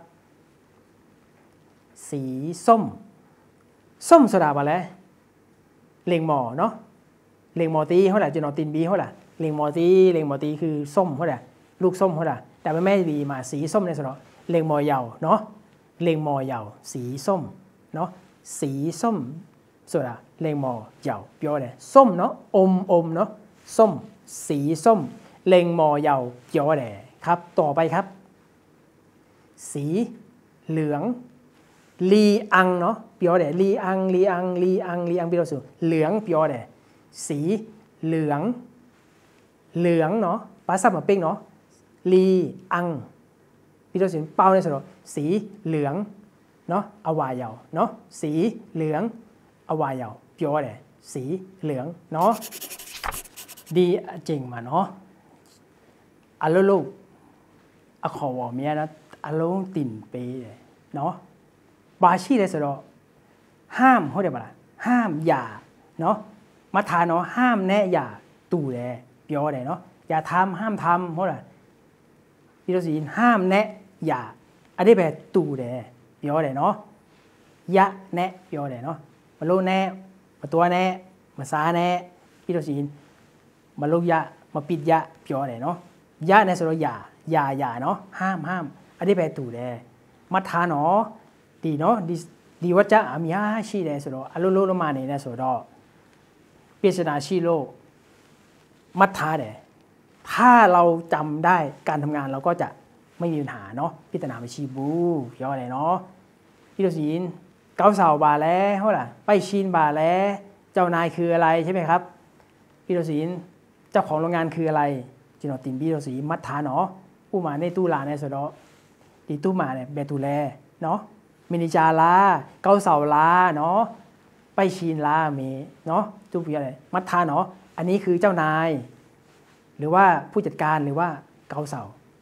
สีส้มสุดาวันแล้วเล็งหมอเนาะเล็งหมอตีเท่าไหร่จะนอตินบีเท่าไหร่เล็งหมอตีคือส้มเท่าไหร่ลูกส้มเท่าไหร่แต่แม่ดีมาสีส้มในสระเล็งหมอยาวเนาะเล็งหมอยาวสีส้มเนาะสีส้มสุดาเล็งหมอยาวเปียวเลยส้มเนาะอมเนาะส้มสีส้มเล็งหมอยาวเปียวเลยครับต่อไปครับสีเหลืองลีอังเนาะเปียวเดลีอังพี่เราสูเหลืองเปียวเดสีเหลืองเนาะภาษาหมาปิ้งเนาะลีอังพี่เราสูเป้าในส่วนสีเหลืองเนาะอวายาวเนาะสีเหลืองอวายาวเปียวเดสีเหลืองเนาะดีจริงมาเนาะอัลโลลูกอขอวอเมียนะอัลโลติ่นไปเนาะบาชีเลยสดอห้ามเขาเดี๋ยวอะไรห้ามอย่าเนาะมาทานเนาะห้ามแน่อย่าตู่แลเปียวอะไรเนาะอย่าทำห้ามทำเพราะอะไรพี่เราสีห้ามแน่อย่าอันนี้แบบตู่แลเปียวอะไรเนาะยะแน่เปียวอะไรเนาะมาโลแน่มาตัวแน่มาซาแน่พี่เราสีมาโลยะมาปิดยะเปียวอะไรเนาะยะในสดออย่าเนาะห้ามอันนี้แบบตู่แลมาทานเนาะดีเนาะดีว่าจะมีอาชีพเลยสุดอารมณ์มาเนี่ยสุดเปลี่ยนอาชีพโลกมัดท้าเดถ้าเราจำได้การทำงานเราก็จะไม่มีปัญหาเนาะพิจารณาไปชีบูย่ออะไรเนาะพี่ตุศีนเก้าสาวบาแล้วเท่าไหร่ไปชินบาแล้วเจ้านายคืออะไรใช่ไหมครับพี่ตุศีนเจ้าของโรงงานคืออะไรจีนอตินพี่ตุศีนมัดท้าเนาะผู้มาในตู้ลาในสุดดีตู้มาเนี่ยเบตูแลเนาะมินิจาลาเกาเสาลาเนาะไปชินลาเมเนาะทุกอย่างอะไรมัทธาเนาะอันนี้คือเจ้านายหรือว่าผู้จัดการหรือว่าเกาเสา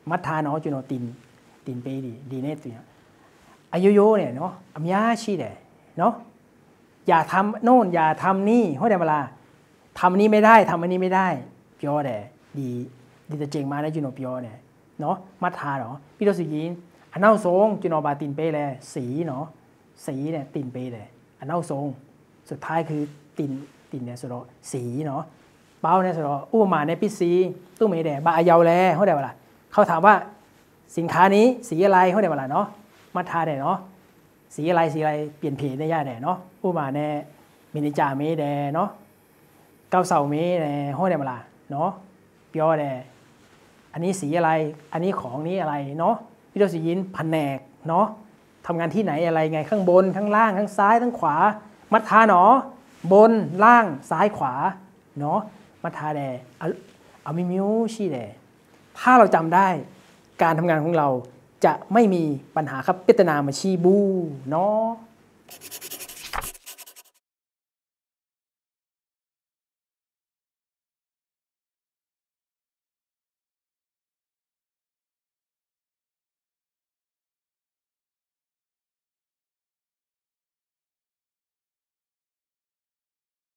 มัทธาเนาะจุนอตินเปดีเนตุเนี่ยอายุโยเนี่ยเนาะอำยาชีเดเนาะอย่าทำโน่นอย่าทำนี่เข้าใจเวลาทำนี้ไม่ได้ทำอันนี้ไม่ได้เปียวเดดีแต่เจงมาได้จุนอเปียวเนี่ยเนาะมัทธาเนาะพี่ตัวสิยินอันเน่าทรงจุนอบาตินเปเลยสีเนาะสีเนี่ยตินเปเลยอันเน่าทรงสุดท้ายคือตินเนี่ยสุดสีเนาะเป้าเนี่ยสุดอู้มาในพี่สีตู้เมย์แดบาเยาแลเข้าใจเวลาเขาถามว่าสินค้านี้สีอะไรเข้าใจเวลาเนาะมัทธาเดเนาะสีอะไรเปลี่ยนเพจได้ยากแดเนาะอู้มาในมินิจาเมย์แดเนาะเก้าเสาเมย์แดเข้าใจเวลาเนาะเปียวแดอันนี้สีอะไรอันนี้ของนี้อะไรเนาะพี่ตัวสียินแผนกเนาะทำงานที่ไหนอะไรไงข้างบนข้างล่างข้างซ้ายข้างขวามัทธาเนาะบนล่างซ้ายขวาเนาะมัทธาแดเอามิวชีแดถ้าเราจำได้การทำงานของเราจะไม่มีปัญหาครับพิจารณามาชีบูเนาะ